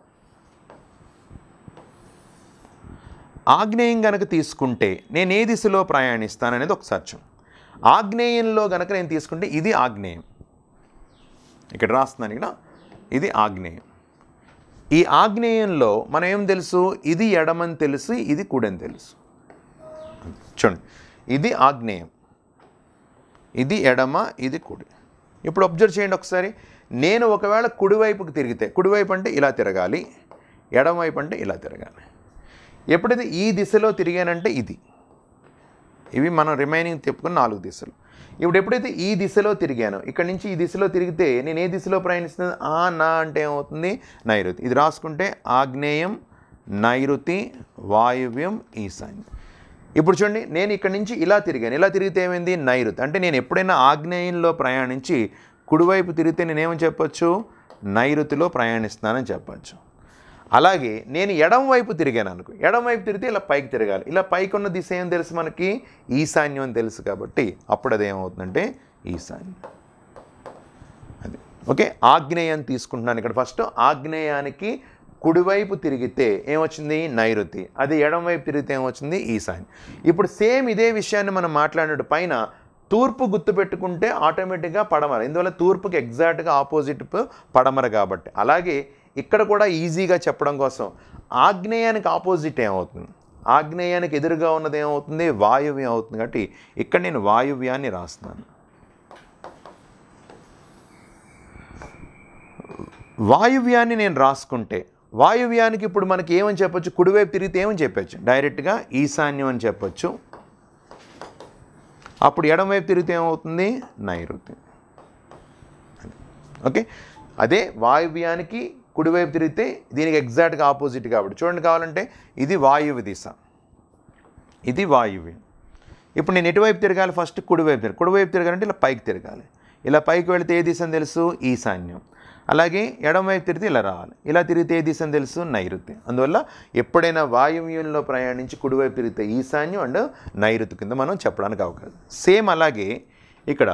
Speaker 1: ఆగ్నేయం కనుక తీసుకుంటే నేను ఏ దిశలో ప్రయాణిస్తాననేది ఒకసారి చూడండి. ఆగ్నేయంలో కనుక నేను తీసుకుంటే ఇది ఆగ్నేయం, ఇక్కడ రాస్తున్నాను. ఇక్కడ ఇది ఆగ్నేయం. ఈ ఆగ్నేయంలో మనం ఏం తెలుసు, ఇది ఎడమని తెలుసు, ఇది కుడని తెలుసు. చూడండి, ఇది ఆగ్నేయం, ఇది ఎడమ, ఇది కుడి. ఇప్పుడు అబ్జర్వ్ చేయండి ఒకసారి. నేను ఒకవేళ కుడివైపుకి తిరిగితే, కుడివైపు అంటే ఇలా తిరగాలి, ఎడమవైపు అంటే ఇలా తిరగాలి. ఎప్పుడైతే ఈ దిశలో తిరిగానంటే ఇవి మనం రిమైనింగ్ చెప్పుకున్న 4 దిశలు. ఇప్పుడు ఎప్పుడైతే ఈ దిశలో తిరిగానో ఇక్కడి నుంచి ఈ దిశలో తిరిగితే నేను ఏ దిశలో ప్రయాణిస్తున్నాను, నా అంటే ఏమవుతుంది, నైరుతి. ఇది రాసుకుంటే ఆగ్నేయం, నైరుతి, వాయువ్యం, ఈశాన్యం. ఇప్పుడు చూడండి, నేను ఇక్కడి నుంచి ఇలా తిరిగితే ఏమైంది, నైరుతి. అంటే నేను ఎప్పుడైనా ఆగ్నేయంలో ప్రయాణించి కుడివైపు తిరిగితే నేనేమని చెప్పచ్చు, నైరుతిలో ప్రయాణిస్తున్నానని చెప్పచ్చు. అలాగే నేను ఎడం వైపు తిరిగాను అనుకో, ఎడం వైపు తిరిగితే ఇలా పైకి తిరగాలి. ఇలా పైకి ఉన్న దిశ ఏం తెలుసు మనకి, ఈశాన్యం అని తెలుసు. కాబట్టి అప్పుడు అది ఏమవుతుందంటే ఈశాన్యం. అది ఓకే. ఆగ్నేయం తీసుకుంటున్నాను ఇక్కడ. ఫస్ట్ ఆగ్నేయానికి కుడివైపు తిరిగితే ఏమొచ్చింది, నైరుతి. అది ఎడం వైపు తిరిగితే ఏమొచ్చింది, ఈశాన్యం. ఇప్పుడు సేమ్ ఇదే విషయాన్ని మనం మాట్లాడినట్టు పైన తూర్పు గుర్తుపెట్టుకుంటే ఆటోమేటిక్గా పడమర, ఇందువల్ల తూర్పుకి ఎగ్జాక్ట్గా ఆపోజిట్ పడమర కాబట్టి. అలాగే ఇక్కడ కూడా ఈజీగా చెప్పడం కోసం ఆగ్నేయానికి ఆపోజిట్ ఏమవుతుంది, ఆగ్నేయానికి ఎదురుగా ఉన్నది ఏమవుతుంది, వాయువ్యం అవుతుంది. కాబట్టి ఇక్కడ నేను వాయువ్యాన్ని రాస్తున్నాను. వాయువ్యాన్ని నేను రాసుకుంటే వాయువ్యానికి ఇప్పుడు మనకి ఏమని చెప్పొచ్చు, కుడివైపు తిరిగితే ఏమని చెప్పచ్చు, డైరెక్ట్గా ఈశాన్యం అని చెప్పొచ్చు. అప్పుడు ఎడమవైపు తిరిగితే ఏమవుతుంది, నైరుతి. ఓకే, అదే వాయువ్యానికి కుడివైపు తిరిగితే దీనికి ఎగ్జాక్ట్గా ఆపోజిట్ కాబట్టి. చూడండి, కావాలంటే ఇది వాయువ్య దిశ, ఇది వాయువ్యం. ఇప్పుడు నేను ఎటువైపు తిరగాలి, ఫస్ట్ కుడివైపు తిరగాలి. కుడివైపు తిరగాలంటే ఇలా పైకి తిరగాలి. ఇలా పైకి వెళితే ఏ దిశ అని తెలుసు, ఈశాన్యం. అలాగే ఎడమవైపు తిరిగితే ఇలా రావాలి. ఇలా తిరిగితే ఏ దిశ అని తెలుసు, నైరుతి. అందువల్ల ఎప్పుడైనా వాయువ్యంలో ప్రయాణించి కుడివైపు తిరిగితే ఈశాన్యం అండ్ నైరుతి కింద మనం చెప్పడానికి అవకాశం. సేమ్ అలాగే ఇక్కడ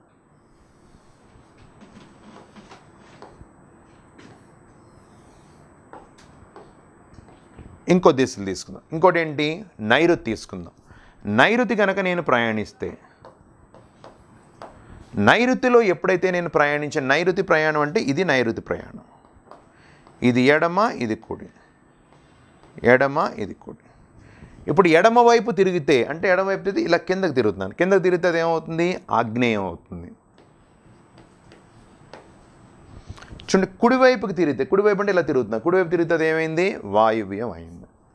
Speaker 1: ఇంకో దిశలు తీసుకుందాం. ఇంకోటి ఏంటి, నైరుతి తీసుకుందాం. నైరుతి కనుక నేను ప్రయాణిస్తే, నైరుతిలో ఎప్పుడైతే నేను ప్రయాణించే, నైరుతి ప్రయాణం అంటే ఇది నైరుతి ప్రయాణం, ఇది ఎడమ, ఇది కుడి, ఎడమ, ఇది కుడి. ఇప్పుడు ఎడమ వైపు తిరిగితే అంటే ఎడమవైపు తిరిగితే ఇలా కిందకి తిరుగుతున్నాను. కిందకి తిరిగితే అది ఏమవుతుంది, ఆగ్నేయం అవుతుంది. చూడండి, కుడివైపుకి తిరిగితే, కుడివైపు అంటే ఇలా తిరుగుతున్నాను, కుడివైపు తిరిగితే అది ఏమైంది, వాయువ్యం అయింది.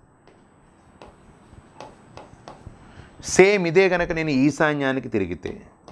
Speaker 1: సేమ్ ఇదే కనుక నేను ఈశాన్యానికి తిరిగితే,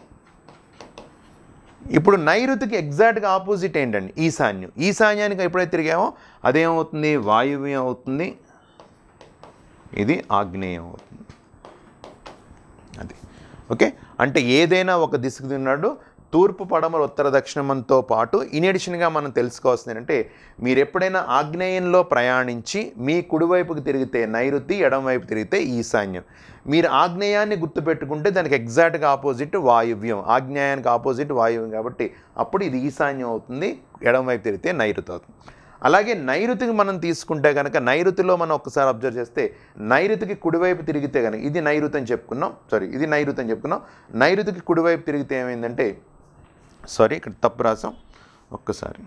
Speaker 1: ఇప్పుడు నైరుతికి ఎగ్జాక్ట్గా ఆపోజిట్ ఏంటండి, ఈశాన్యం. ఈశాన్యానికి ఎప్పుడైతే తిరిగామో అదేమవుతుంది, వాయువ్యం అవుతుంది, ఇది ఆగ్నేయం అవుతుంది. అది ఓకే. అంటే ఏదైనా ఒక దిశకు తిన్నాడు, తూర్పు పడమర ఉత్తర దక్షిణంతో పాటు ఇన్ అడిషన్గా మనం తెలుసుకోవాల్సింది ఏంటంటే, మీరు ఎప్పుడైనా ఆగ్నేయంలో ప్రయాణించి మీ కుడివైపుకి తిరిగితే నైరుతి, ఎడమవైపు తిరిగితే ఈశాన్యం. మీరు ఆగ్నేయాన్ని గుర్తుపెట్టుకుంటే దానికి ఎగ్జాక్ట్గా ఆపోజిట్ వాయువ్యం, ఆగ్నేయానికి ఆపోజిట్ వాయువ్యం కాబట్టి అప్పుడు ఇది ఈశాన్యం అవుతుంది, ఎడమవైపు తిరిగితే నైరుతి అవుతుంది. అలాగే నైరుతికి మనం తీసుకుంటే కనుక, నైరుతిలో మనం ఒక్కసారి అబ్జర్వ్ చేస్తే, నైరుతికి కుడివైపు తిరిగితే కనుక ఇది నైరుతి అని చెప్పుకున్నాం, ఇది నైరుతి అని చెప్పుకున్నాం. నైరుతికి కుడివైపు తిరిగితే ఏమైందంటే, ఇక్కడ తప్పు రాసాం, ఒక్కసారి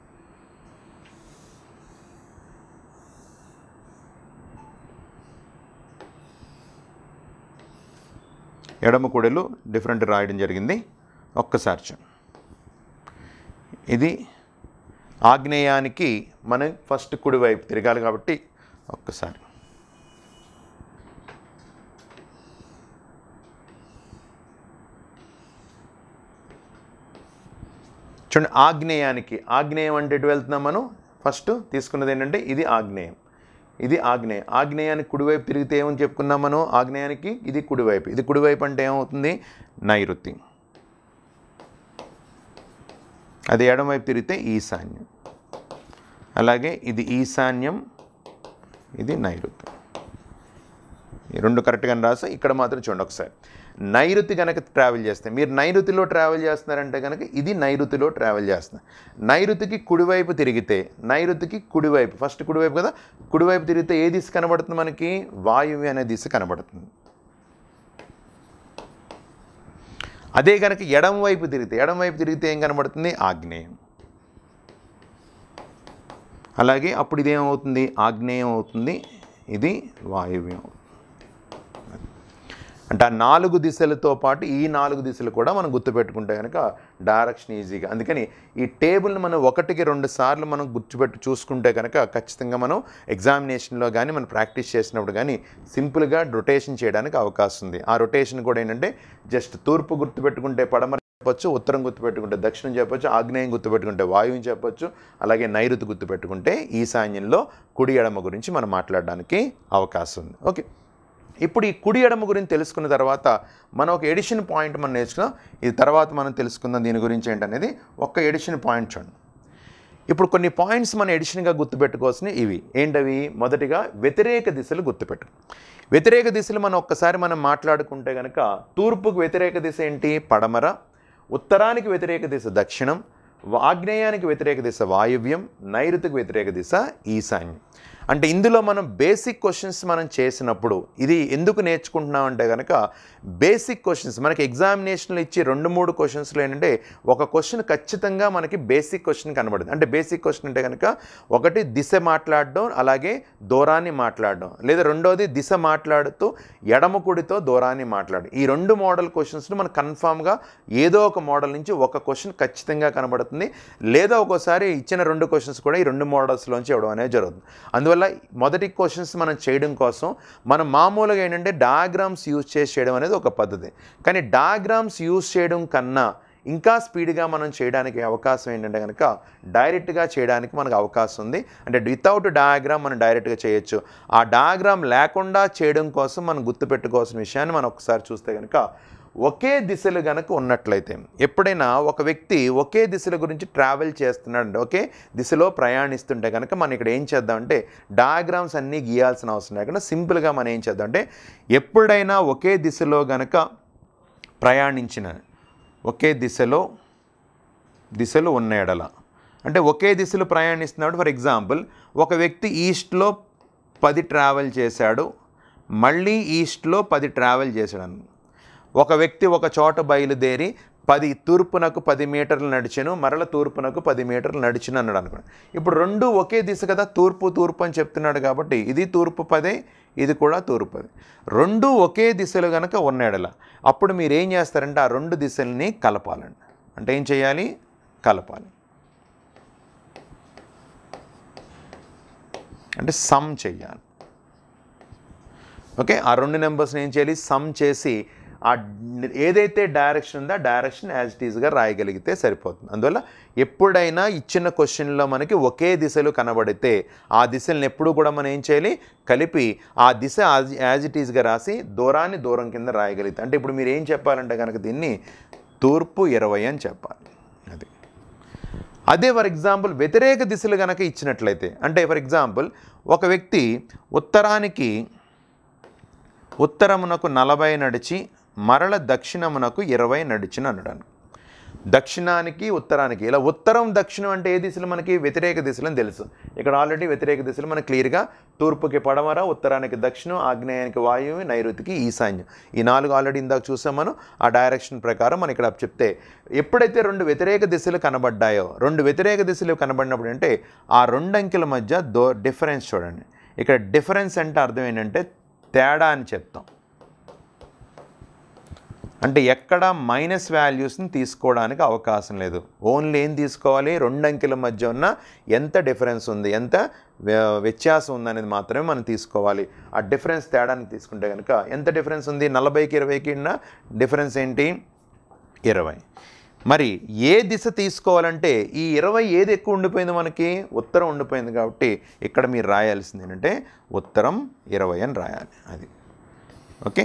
Speaker 1: ఎడమ కుడిలు డిఫరెంట్ రాయడం జరిగింది. ఒక్కసారి ఇది ఆగ్నేయానికి మనం ఫస్ట్ కుడివైపు తిరగాలి కాబట్టి ఒక్కసారి చూడండి. ఆగ్నేయానికి, ఆగ్నేయం అంటే ఎటు వెళ్తున్నాం మనం, ఫస్ట్ తీసుకున్నది ఏంటంటే ఇది ఆగ్నేయం, ఇది ఆగ్నేయం. ఆగ్నేయానికి కుడివైపు తిరిగితే ఏమని చెప్పుకున్నాం మనం, ఆగ్నేయానికి ఇది కుడివైపు, ఇది కుడివైపు అంటే ఏమవుతుంది, నైరుతి. అది ఎడమవైపు తిరిగితే ఈశాన్యం. అలాగే ఇది ఈశాన్యం, ఇది నైరుతి. ఈ రెండు కరెక్ట్గా రాసా. ఇక్కడ మాత్రం చూడండి ఒకసారి, నైరుతి కనుక ట్రావెల్ చేస్తే, మీరు నైరుతిలో ట్రావెల్ చేస్తున్నారంటే కనుక ఇది నైరుతిలో ట్రావెల్ చేస్తున్నారు. నైరుతికి కుడివైపు తిరిగితే, నైరుతికి కుడివైపు, ఫస్ట్ కుడివైపు కదా, కుడివైపు తిరిగితే ఏ దిశ కనబడుతుంది మనకి, వాయువ్య అనే దిశ కనబడుతుంది. అదే కనుక ఎడమవైపు తిరిగితే, ఎడమవైపు తిరిగితే ఏం కనబడుతుంది, ఆగ్నేయం. అలాగే అప్పుడు ఇదేమవుతుంది, ఆగ్నేయం అవుతుంది, ఇది వాయువ్యం. అంటే ఆ 4 దిశలతో పాటు ఈ 4 దిశలు కూడా మనం గుర్తుపెట్టుకుంటే కనుక డైరెక్షన్ ఈజీగా. అందుకని ఈ టేబుల్ని మనం 1కి 2 సార్లు మనం గుర్తుపెట్టి చూసుకుంటే కనుక ఖచ్చితంగా మనం ఎగ్జామినేషన్లో కానీ మనం ప్రాక్టీస్ చేసినప్పుడు కానీ సింపుల్గా రొటేషన్ చేయడానికి అవకాశం ఉంది. ఆ రొటేషన్ కూడా ఏంటంటే జస్ట్ తూర్పు గుర్తుపెట్టుకుంటే పడమర చెప్పొచ్చు, ఉత్తరం గుర్తుపెట్టుకుంటే దక్షిణం చెప్పొచ్చు, ఆగ్నేయం గుర్తుపెట్టుకుంటే వాయువ్యం చెప్పొచ్చు, అలాగే నైరుతి గుర్తుపెట్టుకుంటే ఈశాన్యంలో కుడి ఎడమ గురించి మనం మాట్లాడడానికి అవకాశం ఉంది. ఓకే, ఇప్పుడు ఈ కుడి ఎడమ గురించి తెలుసుకున్న తర్వాత మనం ఒక ఎడిషన్ పాయింట్ మనం నేర్చుకున్నాం. ఇది తర్వాత మనం తెలుసుకుందాం దీని గురించి ఏంటనేది. ఒక్క ఎడిషన్ పాయింట్ చూడండి. ఇప్పుడు కొన్ని పాయింట్స్ మనం ఎడిషన్గా గుర్తుపెట్టుకోవాల్సినవి ఇవి ఏంటవి, మొదటిగా వ్యతిరేక దిశలు గుర్తుపెట్టు. వ్యతిరేక దిశలు మనం ఒక్కసారి మనం మాట్లాడుకుంటే కనుక, తూర్పుకు వ్యతిరేక దిశ ఏంటి, పడమర. ఉత్తరానికి వ్యతిరేక దిశ దక్షిణం. ఆగ్నేయానికి వ్యతిరేక దిశ వాయువ్యం. నైరుతికి వ్యతిరేక దిశ ఈశాన్యం. అంటే ఇందులో మనం బేసిక్ క్వశ్చన్స్ మనం చేసినప్పుడు ఇది ఎందుకు నేర్చుకుంటున్నాం అంటే కనుక బేసిక్ క్వశ్చన్స్ మనకి ఎగ్జామినేషన్లో ఇచ్చి 2-3 క్వశ్చన్స్లో ఏంటంటే ఒక క్వశ్చన్ ఖచ్చితంగా మనకి బేసిక్ క్వశ్చన్ కనబడుతుంది. అంటే బేసిక్ క్వశ్చన్ అంటే కనుక ఒకటి దిశ మాట్లాడడం, అలాగే దూరాన్ని మాట్లాడడం, లేదా రెండోది దిశ మాట్లాడుతూ ఎడమ కుడితో దూరాన్ని మాట్లాడడం. ఈ 2 మోడల్ క్వశ్చన్స్ను మనం కన్ఫామ్గా ఏదో ఒక మోడల్ నుంచి ఒక క్వశ్చన్ ఖచ్చితంగా కనబడుతుంది. లేదా ఒక్కోసారి ఇచ్చిన 2 క్వశ్చన్స్ కూడా ఈ 2 మోడల్స్లోంచి ఇవ్వడం అనేది జరుగుతుంది. అందువల్ల మొదటి క్వశ్చన్స్ మనం చేయడం కోసం మనం మామూలుగా ఏంటంటే డయాగ్రామ్స్ యూజ్ చేసి చేయడం అనేది ఒక పద్ధతి. కానీ డయాగ్రామ్స్ యూజ్ చేయడం కన్నా ఇంకా స్పీడ్గా మనం చేయడానికి అవకాశం ఏంటంటే కనుక డైరెక్ట్గా చేయడానికి మనకు అవకాశం ఉంది. అంటే వితౌట్ డయాగ్రామ్ మనం డైరెక్ట్గా చేయొచ్చు. ఆ డయాగ్రామ్ లేకుండా చేయడం కోసం మనం గుర్తుపెట్టుకోవాల్సిన విషయాన్ని మనం ఒకసారి చూస్తే కనుక ఒకే దిశలు కనుక ఉన్నట్లయితే ఎప్పుడైనా ఒక వ్యక్తి ఒకే దిశల గురించి ట్రావెల్ చేస్తున్నాడు, ఒకే దిశలో ప్రయాణిస్తుంటే కనుక మనం ఇక్కడ ఏం చేద్దామంటే డయాగ్రామ్స్ అన్నీ గీయాల్సిన అవసరం లేకుండా సింపుల్గా మనం ఏం చేద్దామంటే ఎప్పుడైనా ఒకే దిశలో కనుక ప్రయాణించిన ఒకే దిశలు ఉన్న ఎడల అంటే ఒకే దిశలో ప్రయాణిస్తున్నాడు. ఫర్ ఎగ్జాంపుల్ ఒక వ్యక్తి ఈస్ట్లో 10 ట్రావెల్ చేశాడు, మళ్ళీ ఈస్ట్లో 10 ట్రావెల్ చేశాడు. ఒక వ్యక్తి ఒక చోట బయలుదేరి తూర్పునకు 10 మీటర్లు నడిచెను, మరల తూర్పునకు 10 మీటర్లు నడిచెను అన్నాడు అనుకోండి. ఇప్పుడు 2 ఒకే దిశ కదా, తూర్పు అని చెప్తున్నాడు కాబట్టి ఇది తూర్పు 10, ఇది కూడా తూర్పు 10. 2 ఒకే దిశలు కనుక ఉన్నాడలా అప్పుడు మీరు ఏం చేస్తారంటే ఆ 2 దిశల్ని కలపాలండి. అంటే ఏం చేయాలి? కలపాలి. అంటే సమ్ చెయ్యాలి. ఓకే, ఆ 2 నెంబర్స్ని ఏం చేయాలి? సమ్ చేసి ఆ ఏదైతే డైరెక్షన్ ఉందో ఆ డైరెక్షన్ యాజ్ ఇట్ ఈజ్గా రాయగలిగితే సరిపోతుంది. అందువల్ల ఎప్పుడైనా ఇచ్చిన క్వశ్చన్లో మనకి ఒకే దిశలు కనబడితే ఆ దిశలను ఎప్పుడు కూడా మనం ఏం చేయాలి? కలిపి ఆ దిశ యాజ్ ఇట్ ఈజ్గా రాసి దూరాన్ని దూరం కింద రాయగలిగితే అంటే ఇప్పుడు మీరు ఏం చెప్పాలంటే కనుక దీన్ని తూర్పు 20 అని చెప్పాలి. అదే ఫర్ ఎగ్జాంపుల్ వ్యతిరేక దిశలు కనుక ఇచ్చినట్లయితే అంటే ఫర్ ఎగ్జాంపుల్ ఒక వ్యక్తి ఉత్తరమునకు 40 నడిచి మరల దక్షిణమునకు 20 నడిచిన అన్నాడు. దక్షిణానికి ఉత్తరానికి ఇలా ఉత్తరం దక్షిణం అంటే ఏ దిశలు మనకి వ్యతిరేక దిశలు అని తెలుసు. ఇక్కడ ఆల్రెడీ వ్యతిరేక దిశలు మనకి క్లియర్గా తూర్పుకి పడమర, ఉత్తరానికి దక్షిణం, ఆగ్నేయానికి వాయువు, నైరుతికి ఈశాన్యం. ఈ 4 ఆల్రెడీ ఇందాక చూసాం మనం. ఆ డైరెక్షన్ ప్రకారం మనం ఇక్కడ చెప్తే ఎప్పుడైతే 2 వ్యతిరేక దిశలు కనబడ్డాయో 2 వ్యతిరేక దిశలు కనబడినప్పుడు అంటే ఆ 2 అంకెల మధ్య డిఫరెన్స్ చూడండి. ఇక్కడ డిఫరెన్స్ అంటే అర్థం ఏంటంటే తేడా అని చెప్తాం. అంటే ఎక్కడ మైనస్ వాల్యూస్ని తీసుకోవడానికి అవకాశం లేదు. ఓన్లీ ఏం తీసుకోవాలి? 2 అంకెల మధ్య ఉన్న ఎంత డిఫరెన్స్ ఉంది, ఎంత వ్యత్యాసం ఉందనేది మాత్రమే మనం తీసుకోవాలి. ఆ డిఫరెన్స్ తేడాన్ని తీసుకుంటే కనుక ఎంత డిఫరెన్స్ ఉంది? 40కి 20కి ఉన్న డిఫరెన్స్ ఏంటి? 20. మరి ఏ దిశ తీసుకోవాలంటే ఈ 20 ఏది ఎక్కువ ఉండిపోయింది? మనకి ఉత్తరం ఉండిపోయింది. కాబట్టి ఇక్కడ మీరు రాయాల్సింది ఏంటంటే ఉత్తరం 20 అని రాయాలి. అది ఓకే.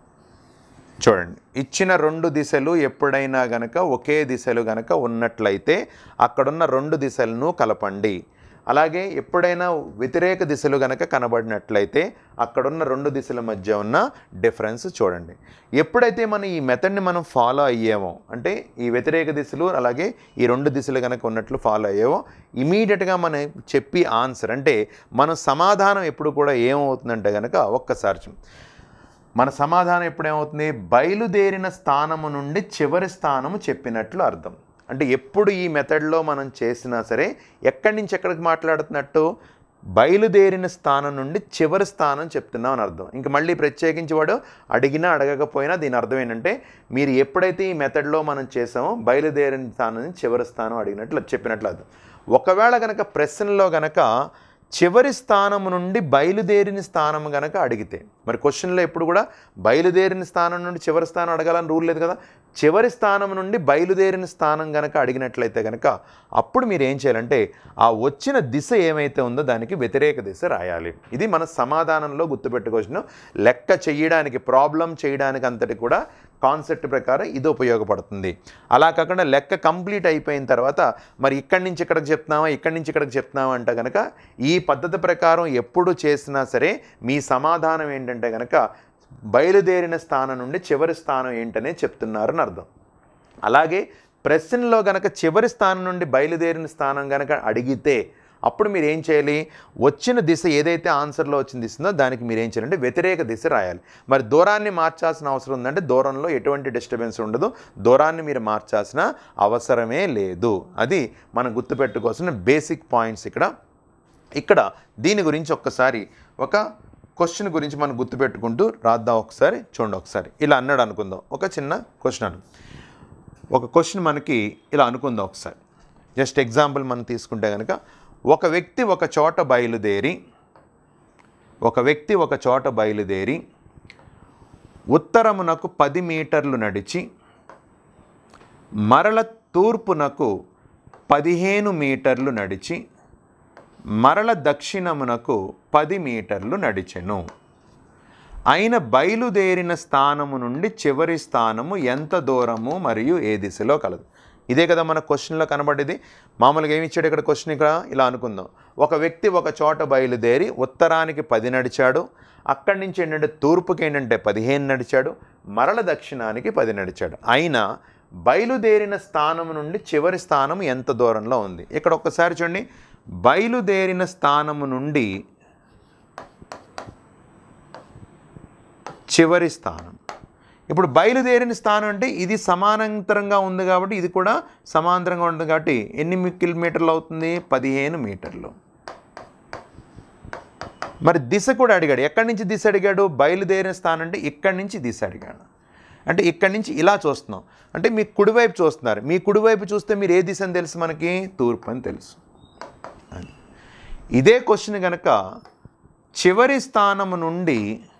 Speaker 1: చూడండి, ఇచ్చిన 2 దిశలు ఎప్పుడైనా గనక ఒకే దిశలు గనక ఉన్నట్లయితే అక్కడున్న 2 దిశలను కలపండి. అలాగే ఎప్పుడైనా వ్యతిరేక దిశలు గనక కనబడినట్లయితే అక్కడున్న 2 దిశల మధ్య ఉన్న డిఫరెన్స్ చూడండి. ఎప్పుడైతే మనం ఈ మెథడ్ని మనం ఫాలో అయ్యామో అంటే ఈ వ్యతిరేక దిశలు అలాగే ఈ 2 దిశలు కనుక ఉన్నట్లు ఫాలో అయ్యామో ఇమీడియట్గా మనం చెప్పి ఆన్సర్ అంటే మన సమాధానం ఎప్పుడు కూడా ఏమవుతుందంటే కనుక ఒక్కసారి మన సమాధానం ఎప్పుడేమవుతుంది? బయలుదేరిన స్థానము నుండి చివరి స్థానము చెప్పినట్లు అర్థం. అంటే ఎప్పుడు ఈ మెథడ్లో మనం చేసినా సరే ఎక్కడి నుంచి ఎక్కడికి మాట్లాడుతున్నట్టు బయలుదేరిన స్థానం నుండి చివరి స్థానం చెప్తున్నాం అని అర్థం. ఇంక మళ్ళీ ప్రత్యేకించి వాడు అడిగినా అడగకపోయినా దీని అర్థం ఏంటంటే మీరు ఎప్పుడైతే ఈ మెథడ్లో మనం చేసామో బయలుదేరిన స్థానం నుంచి చివరి స్థానం అడిగినట్లు చెప్పినట్లు అర్థం. ఒకవేళ కనుక ప్రశ్నలో కనుక చివరి స్థానం నుండి బయలుదేరిన స్థానం కనుక అడిగితే మరి క్వశ్చన్లో ఎప్పుడు కూడా బయలుదేరిన స్థానం నుండి చివరి స్థానం అడగాలని రూల్ లేదు కదా. చివరి స్థానం నుండి బయలుదేరిన స్థానం కనుక అడిగినట్లయితే కనుక అప్పుడు మీరు ఏం చేయాలంటే ఆ వచ్చిన దిశ ఏమైతే ఉందో దానికి వ్యతిరేక దిశ రాయాలి. ఇది మన సమాధానంలో గుర్తుపెట్టుకోవచ్చు. లెక్క చేయడానికి ప్రాబ్లం చేయడానికి అంతటి కూడా కాన్సెప్ట్ ప్రకారం ఇది ఉపయోగపడుతుంది. అలా కాకుండా లెక్క కంప్లీట్ అయిపోయిన తర్వాత మరి ఇక్కడి నుంచి ఇక్కడికి చెప్తున్నామా ఇక్కడి నుంచి ఇక్కడికి చెప్తున్నామా అంటే కనుక ఈ పద్ధతి ప్రకారం ఎప్పుడు చేసినా సరే మీ సమాధానం ఏంటంటే కనుక బయలుదేరిన స్థానం నుండి చివరి స్థానం ఏంటనే చెప్తున్నారని అర్థం. అలాగే ప్రశ్నలో గనక చివరి స్థానం నుండి బయలుదేరిన స్థానం గనక అడిగితే అప్పుడు మీరు ఏం చేయాలి, వచ్చిన దిశ ఏదైతే ఆన్సర్లో వచ్చిన దిశ ఉందో దానికి మీరు ఏం చేయాలంటే వ్యతిరేక దిశ రాయాలి. మరి దూరాన్ని మార్చాల్సిన అవసరం ఉందంటే దూరంలో ఎటువంటి డిస్టర్బెన్స్ ఉండదు, దూరాన్ని మీరు మార్చాల్సిన అవసరమే లేదు. అది మనం గుర్తుపెట్టుకోవాల్సిన బేసిక్ పాయింట్స్ ఇక్కడ దీని గురించి ఒక్కసారి ఒక క్వశ్చన్ గురించి మనం గుర్తుపెట్టుకుంటూ రాద్దాం. ఒకసారి చూడండి. ఒకసారి ఇలా అన్నాడు అనుకుందాం, ఒక చిన్న క్వశ్చన్ ఒక క్వశ్చన్ మనకి ఇలా అనుకుందాం. ఒకసారి జస్ట్ ఎగ్జాంపుల్ మనం తీసుకుంటే కనుక ఒక వ్యక్తి ఒక చోట బయలుదేరి ఉత్తరమునకు 10 మీటర్లు నడిచి మరల తూర్పునకు 15 మీటర్లు నడిచి మరల దక్షిణమునకు 10 మీటర్లు నడిచెను. ఆయన బయలుదేరిన స్థానము నుండి చివరి స్థానము ఎంత దూరము మరియు ఏ దిశలో కలదు. ఇదే కదా మన క్వశ్చన్లో కనబడేది. మామూలుగా ఏమి ఇచ్చాడు ఇక్కడ క్వశ్చన్, ఇలా అనుకుందాం. ఒక వ్యక్తి ఒక చోట బయలుదేరి ఉత్తరానికి 10 నడిచాడు, అక్కడి నుంచి ఏంటంటే తూర్పుకి ఏంటంటే 15 నడిచాడు, మరల దక్షిణానికి 10 నడిచాడు. అయినా బయలుదేరిన స్థానం నుండి చివరి స్థానం ఎంత దూరంలో ఉంది. ఇక్కడ ఒక్కసారి చూడండి, బయలుదేరిన స్థానము నుండి చివరి స్థానం. ఇప్పుడు బయలుదేరిన స్థానం అంటే ఇది సమాంతరంగా ఉంది కాబట్టి ఇది కూడా సమాంతరంగా ఉంటుంది కాబట్టి ఎన్ని కిలోమీటర్లు అవుతుంది, 15 మీటర్లు. మరి దిశ కూడా అడిగాడు. ఎక్కడి నుంచి దిశ అడిగాడు, బయలుదేరిన స్థానం అంటే ఇక్కడి నుంచి దిశ అడిగాడు. అంటే ఇక్కడి నుంచి ఇలా చూస్తున్నాం అంటే మీ కుడివైపు చూస్తున్నారు. మీ కుడివైపు చూస్తే మీరు ఏ దిశ అని తెలుసు, మనకి తూర్పు అని తెలుసు. ఇదే క్వశ్చన్ కనుక చివరి స్థానము నుండి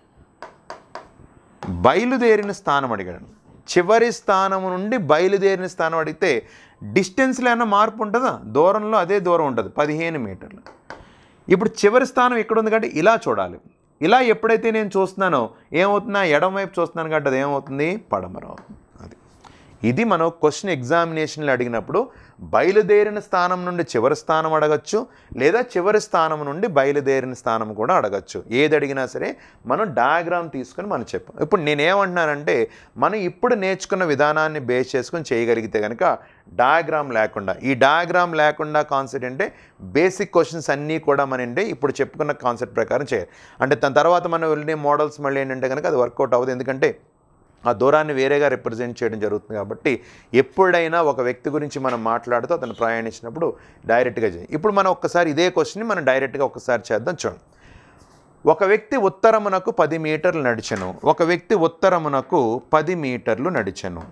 Speaker 1: బయలుదేరిన స్థానం అడిగాడు. చివరి స్థానము నుండి బయలుదేరిన స్థానం అడిగితే డిస్టెన్స్లో ఏమైనా మార్పు ఉంటుందా, దూరంలో అదే దూరం ఉంటుంది, 15 మీటర్లు. ఇప్పుడు చివరి స్థానం ఇక్కడ ఉంది కాబట్టి ఇలా చూడాలి. ఇలా ఎప్పుడైతే నేను చూస్తున్నానో ఏమవుతుందా, ఎడమవైపు చూస్తున్నాను కాబట్టి అది ఏమవుతుంది, పడమర అవుతుంది. ఇది మనం క్వశ్చన్ ఎగ్జామినేషన్లో అడిగినప్పుడు బయలుదేరిన స్థానం నుండి చివరి స్థానం అడగచ్చు, లేదా చివరి స్థానం నుండి బయలుదేరిన స్థానం కూడా అడగచ్చు. ఏది అడిగినా సరే మనం డయాగ్రామ్ తీసుకొని మనం చెప్పాం. ఇప్పుడు నేనేమంటున్నానంటే మనం ఇప్పుడు నేర్చుకున్న విధానాన్ని బేస్ చేసుకొని చేయగలిగితే కనుక డయాగ్రామ్ లేకుండా, ఈ డయాగ్రామ్ లేకుండా కాన్సెప్ట్ అంటే బేసిక్ క్వశ్చన్స్ అన్నీ కూడా మన అంటే ఇప్పుడు చెప్పుకున్న కాన్సెప్ట్ ప్రకారం చేయాలి. అంటే దాని తర్వాత మనం వెళ్ళిన మోడల్స్ మళ్ళీ ఏంటంటే కనుక అది వర్కౌట్ అవ్వదు, ఎందుకంటే ఆ దూరాన్ని వేరేగా రిప్రజెంట్ చేయడం జరుగుతుంది. కాబట్టి ఎప్పుడైనా ఒక వ్యక్తి గురించి మనం మాట్లాడుతూ అతను ప్రయాణించినప్పుడు డైరెక్ట్గా చేయాలి. ఇప్పుడు మనం ఒక్కసారి ఇదే క్వశ్చన్ని మనం డైరెక్ట్గా ఒక్కసారి చేద్దాం. చూడండి, ఒక వ్యక్తి ఉత్తరమునకు 10 మీటర్లు నడిచెను. ఒక వ్యక్తి ఉత్తరమునకు 10 మీటర్లు నడిచెను.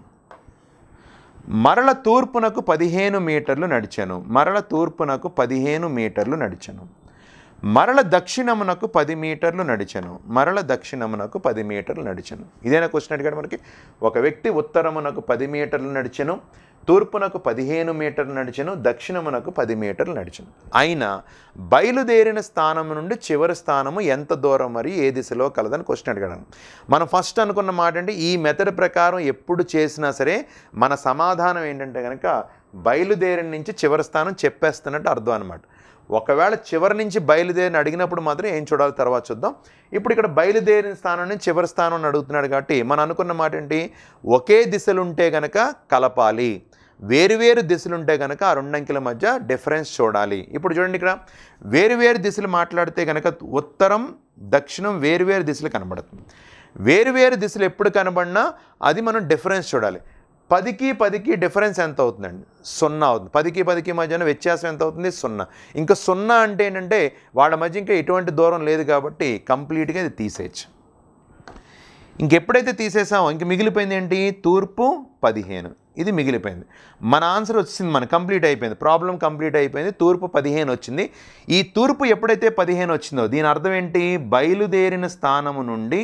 Speaker 1: మరల తూర్పునకు 15 మీటర్లు నడిచెను. మరల తూర్పునకు 15 మీటర్లు నడిచెను. మరల దక్షిణమునకు 10 మీటర్లు నడిచెను. మరల దక్షిణమునకు 10 మీటర్లు నడిచెను. ఇదేనా క్వశ్చన్ అడిగాడు మనకి. ఒక వ్యక్తి ఉత్తరమునకు 10 మీటర్లు నడిచెను, తూర్పునకు 15 మీటర్లు నడిచెను, దక్షిణమునకు 10 మీటర్లు నడిచెను. అయినా బయలుదేరిన స్థానము నుండి చివరి స్థానము ఎంత దూరం మరియు ఏ దిశలో కలదని క్వశ్చన్ అడిగాడు. మనం ఫస్ట్ అనుకున్న మాట అంటే ఈ మెథడ్ ప్రకారం ఎప్పుడు చేసినా సరే మన సమాధానం ఏంటంటే కనుక బయలుదేరిన నుంచి చివరి స్థానం చెప్పేస్తున్నట్టు అర్థం అనమాట. ఒకవేళ చివరి నుంచి బయలుదేరిని అడిగినప్పుడు మాత్రం ఏం చూడాలి తర్వాత చూద్దాం. ఇప్పుడు ఇక్కడ బయలుదేరిన స్థానం నుంచి చివరి స్థానం అడుగుతున్నాడు కాబట్టి మనం అనుకున్న మాట ఏంటి, ఒకే దిశలు ఉంటే కనుక కలపాలి, వేరువేరు దిశలు ఉంటే కనుక ఆ 2 అంకెల మధ్య డిఫరెన్స్ చూడాలి. ఇప్పుడు చూడండి, ఇక్కడ వేరువేరు దిశలు మాట్లాడితే కనుక ఉత్తరం దక్షిణం వేరువేరు దిశలు కనబడుతుంది. వేరువేరు దిశలు ఎప్పుడు కనబడినా అది మనం డిఫరెన్స్ చూడాలి. 10కి 10కి డిఫరెన్స్ ఎంత అవుతుందండి, 0 అవుతుంది. 10కి 10కి మధ్యన వ్యత్యాసం ఎంత అవుతుంది, 0. ఇంకా 0 అంటే ఏంటంటే వాళ్ళ మధ్య ఇంకా ఎటువంటి దూరం లేదు కాబట్టి కంప్లీట్గా ఇది తీసేయచ్చు. ఇంకెప్పుడైతే తీసేసామో ఇంక మిగిలిపోయింది ఏంటి, తూర్పు 15. ఇది మిగిలిపోయింది. మన ఆన్సర్ వచ్చింది, మన కంప్లీట్ అయిపోయింది, ప్రాబ్లం కంప్లీట్ అయిపోయింది. తూర్పు 15 వచ్చింది. ఈ తూర్పు ఎప్పుడైతే 15 వచ్చిందో దీని అర్థం ఏంటి, బయలుదేరిన స్థానము నుండి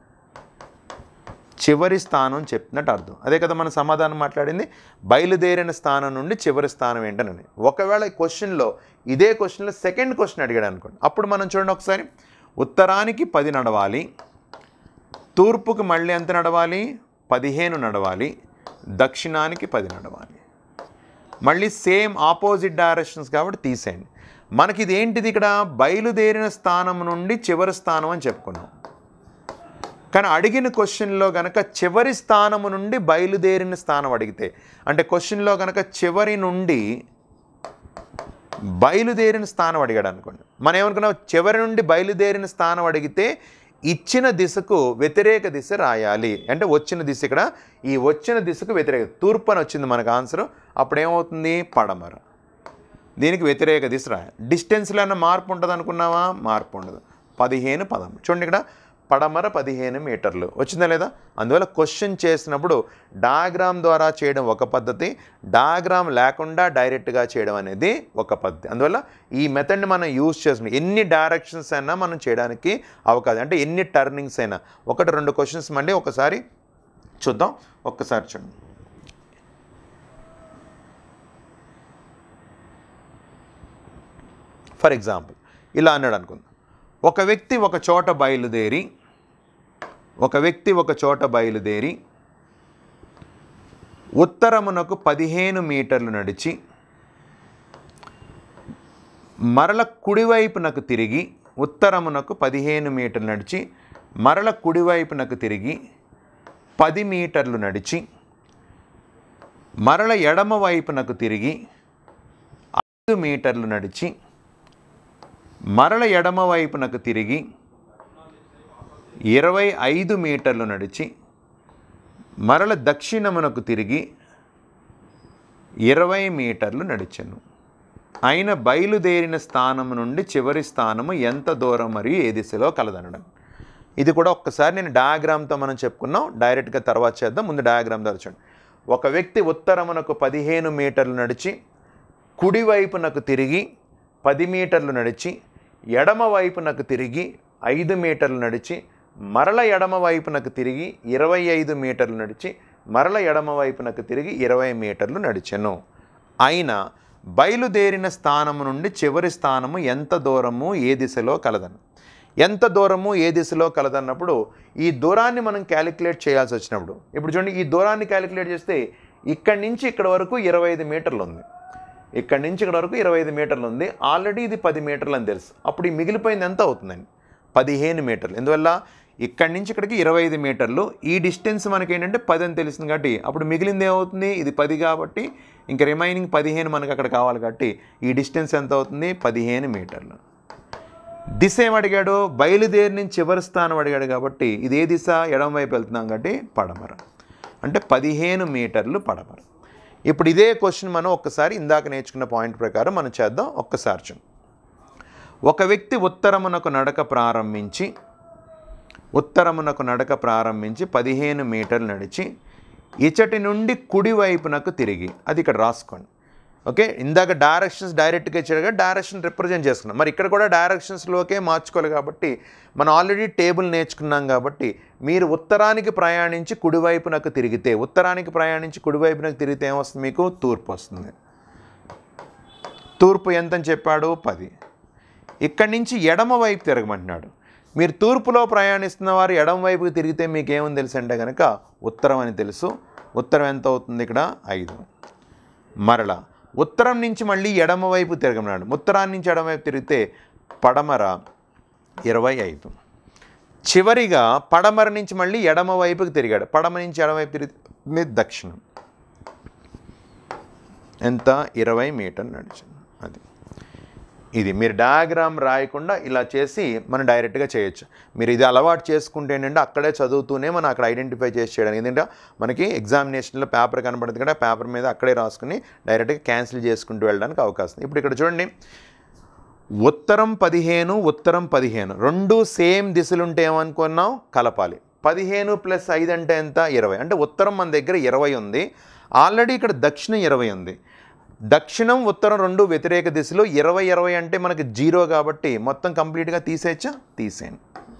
Speaker 1: చివరి స్థానం చెప్తున్నట్టు అర్థం. అదే కదా మన సమాధానం మాట్లాడింది, బయలుదేరిన స్థానం నుండి చివరి స్థానం ఏంటని. ఒకవేళ ఈ క్వశ్చన్లో ఇదే క్వశ్చన్లో సెకండ్ క్వశ్చన్ అడిగాడు అనుకోండి, అప్పుడు మనం చూడండి ఒకసారి, ఉత్తరానికి 10 నడవాలి, తూర్పుకి మళ్ళీ ఎంత నడవాలి, 15 నడవాలి, దక్షిణానికి 10 నడవాలి. మళ్ళీ సేమ్ ఆపోజిట్ డైరెక్షన్స్ కాబట్టి తీసేయండి. మనకి ఇది ఏంటిది, ఇక్కడ బయలుదేరిన స్థానం నుండి చివరి స్థానం అని చెప్పుకున్నాం. కానీ అడిగిన క్వశ్చన్లో కనుక చివరి స్థానము నుండి బయలుదేరిన స్థానం అడిగితే, అంటే క్వశ్చన్లో కనుక చివరి నుండి బయలుదేరిన స్థానం అడిగాడు అనుకోండి, మనం ఏమనుకున్నాం, చివరి నుండి బయలుదేరిన స్థానం అడిగితే ఇచ్చిన దిశకు వ్యతిరేక దిశ రాయాలి. అంటే వచ్చిన దిశ, ఇక్కడ ఈ వచ్చిన దిశకు వ్యతిరేక తూర్పు అని వచ్చింది మనకు ఆన్సర్. అప్పుడు ఏమవుతుంది, పడమర. దీనికి వ్యతిరేక దిశ రాయాలి. డిస్టెన్స్లో ఏమైనా మార్పు ఉంటుంది అనుకున్నావా, మార్పు ఉండదు. 15 13. చూడండి ఇక్కడ పడమర 15 మీటర్లు వచ్చిందా లేదా. అందువల్ల క్వశ్చన్ చేసినప్పుడు డయాగ్రామ్ ద్వారా చేయడం ఒక పద్ధతి, డయాగ్రామ్ లేకుండా డైరెక్ట్గా చేయడం అనేది ఒక పద్ధతి. అందువల్ల ఈ మెథడ్ని మనం యూజ్ చేస్తున్నాం. ఎన్ని డైరెక్షన్స్ అయినా మనం చేయడానికి అవకాశం, అంటే ఎన్ని టర్నింగ్స్ అయినా. 1-2 క్వశ్చన్స్ మళ్ళీ ఒకసారి చూద్దాం. ఒక్కసారి చూడండి. ఫర్ ఎగ్జాంపుల్ ఇలా అన్నాడు అనుకుందాం, ఒక వ్యక్తి ఒక చోట బయలుదేరి ఉత్తరమునకు 15 మీటర్లు నడిచి మరల కుడివైపునకు తిరిగి, ఉత్తరమునకు 15 మీటర్లు నడిచి మరల కుడివైపునకు తిరిగి 10 మీటర్లు నడిచి మరల ఎడమ వైపునకు తిరిగి 5 మీటర్లు నడిచి మరల ఎడమ వైపునకు తిరిగి 25 మీటర్లు నడిచి మరల దక్షిణమునకు తిరిగి 20 మీటర్లు నడిచెను. ఆయన బయలుదేరిన స్థానము నుండి చివరి స్థానము ఎంత దూరం మరియు ఏ దిశలో కలదనడం. ఇది కూడా ఒక్కసారి నేను డయాగ్రామ్తో మనం చెప్పుకున్నాం, డైరెక్ట్గా తర్వాత చేద్దాం. ముందు డయాగ్రామ్ ద్వారా చూడండి. ఒక వ్యక్తి ఉత్తరమునకు 15 మీటర్లు నడిచి కుడివైపునకు తిరిగి 10 మీటర్లు నడిచి ఎడమ వైపునకు తిరిగి 5 మీటర్లు నడిచి మరల ఎడమ వైపునకు తిరిగి 25 మీటర్లు నడిచి మరల ఎడమ వైపునకు తిరిగి 20 మీటర్లు నడిచెను. ఆయన బయలుదేరిన స్థానము నుండి చివరి స్థానము ఎంత దూరము ఏ దిశలో కలదను. ఎంత దూరము ఏ దిశలో కలదన్నప్పుడు ఈ దూరాన్ని మనం క్యాలిక్యులేట్ చేయాల్సి వచ్చినప్పుడు, ఇప్పుడు చూడండి, ఈ దూరాన్ని క్యాలిక్యులేట్ చేస్తే ఇక్కడి నుంచి ఇక్కడ వరకు 25 మీటర్లు ఉంది, ఇక్కడి నుంచి ఇక్కడ వరకు 25 మీటర్లు ఉంది. ఆల్రెడీ ఇది 10 మీటర్లు అని తెలుసు. అప్పుడు ఈ మిగిలిపోయింది ఎంత అవుతుందండి, 15 మీటర్లు. ఎందువల్ల ఇక్కడి నుంచి ఇక్కడికి 25 మీటర్లు, ఈ డిస్టెన్స్ మనకి ఏంటంటే 10 అని తెలిసింది కాబట్టి అప్పుడు మిగిలింది ఏమవుతుంది, ఇది 10 కాబట్టి ఇంకా రిమైనింగ్ 15 మనకు అక్కడ కావాలి కాబట్టి ఈ డిస్టెన్స్ ఎంత అవుతుంది, 15 మీటర్లు. దిశ ఏమడిగాడు, బయలుదేరి నుంచి చివరి స్థానం అడిగాడు కాబట్టి ఇది ఏ దిశ, ఎడమ వైపు వెళ్తున్నాం కాబట్టి పడమర, అంటే 15 మీటర్లు పడమర. ఇప్పుడు ఇదే క్వశ్చన్ మనం ఒక్కసారి ఇందాక నేర్చుకున్న పాయింట్ ప్రకారం మనం చేద్దాం. ఒక్కసారి చూడండి. ఒక వ్యక్తి ఉత్తరమునకు నడక ప్రారంభించి 15 మీటర్లు నడిచి ఇచ్చటి నుండి కుడివైపునకు తిరిగి, అది ఇక్కడ రాసుకోండి. ఓకే, ఇందాక డైరెక్షన్స్ డైరెక్ట్గా ఇచ్చాడుగా, డైరెక్షన్ రిప్రజెంట్ చేసుకున్నాం. మరి ఇక్కడ కూడా డైరెక్షన్స్లోకే మార్చుకోవాలి కాబట్టి మనం ఆల్రెడీ టేబుల్ నేర్చుకున్నాం కాబట్టి మీరు ఉత్తరానికి ప్రయాణించి కుడివైపునకు తిరిగితే, ఏమొస్తుంది మీకు, తూర్పు వస్తుంది. తూర్పు ఎంతని చెప్పాడు, 10. ఇక్కడి నుంచి ఎడమ వైపు తిరగమంటున్నాడు. మీరు తూర్పులో ప్రయాణిస్తున్న వారు ఎడమ వైపుకి తిరిగితే మీకు ఏమని తెలుసు అంటే కనుక ఉత్తరం అని తెలుసు. ఉత్తరం ఎంత అవుతుంది ఇక్కడ, 5. మరలా ఉత్తరం నుంచి మళ్ళీ ఎడమ వైపు తిరగమన్నాడు. ఉత్తరాన్ని నుంచి ఎడమ వైపు తిరిగితే పడమర 25. చివరిగా పడమర నుంచి మళ్ళీ ఎడమ వైపుకి తిరిగాడు. పడమ నుంచి ఎడమ వైపు తిరిగి దక్షిణం ఎంత, 20 మీటర్లు నడిచాడు. అది ఇది మీరు డయాగ్రామ్ రాయకుండా ఇలా చేసి మనం డైరెక్ట్గా చేయొచ్చు. మీరు ఇది అలవాటు చేసుకుంటే ఏంటంటే అక్కడే చదువుతూనే మనం అక్కడ ఐడెంటిఫై చేసి చేయడానికి, ఎందుకంటే మనకి ఎగ్జామినేషన్లో పేపర్ కనబడుతుంది కదా, పేపర్ మీద అక్కడే రాసుకుని డైరెక్ట్గా క్యాన్సిల్ చేసుకుంటూ వెళ్ళడానికి అవకాశం. ఇప్పుడు ఇక్కడ చూడండి, ఉత్తరం 15 ఉత్తరం 15 రెండు సేమ్ దిశలు ఉంటే ఏమనుకున్నాం, కలపాలి. 15 + 5 అంటే ఎంత, 20. అంటే ఉత్తరం మన దగ్గర 20 ఉంది, ఆల్రెడీ ఇక్కడ దక్షిణం 20 ఉంది. దక్షిణం ఉత్తరం రెండు వ్యతిరేక దిశలో 20 అంటే మనకి 0 కాబట్టి మొత్తం కంప్లీట్గా తీసేయచ్చా, తీసేయండి.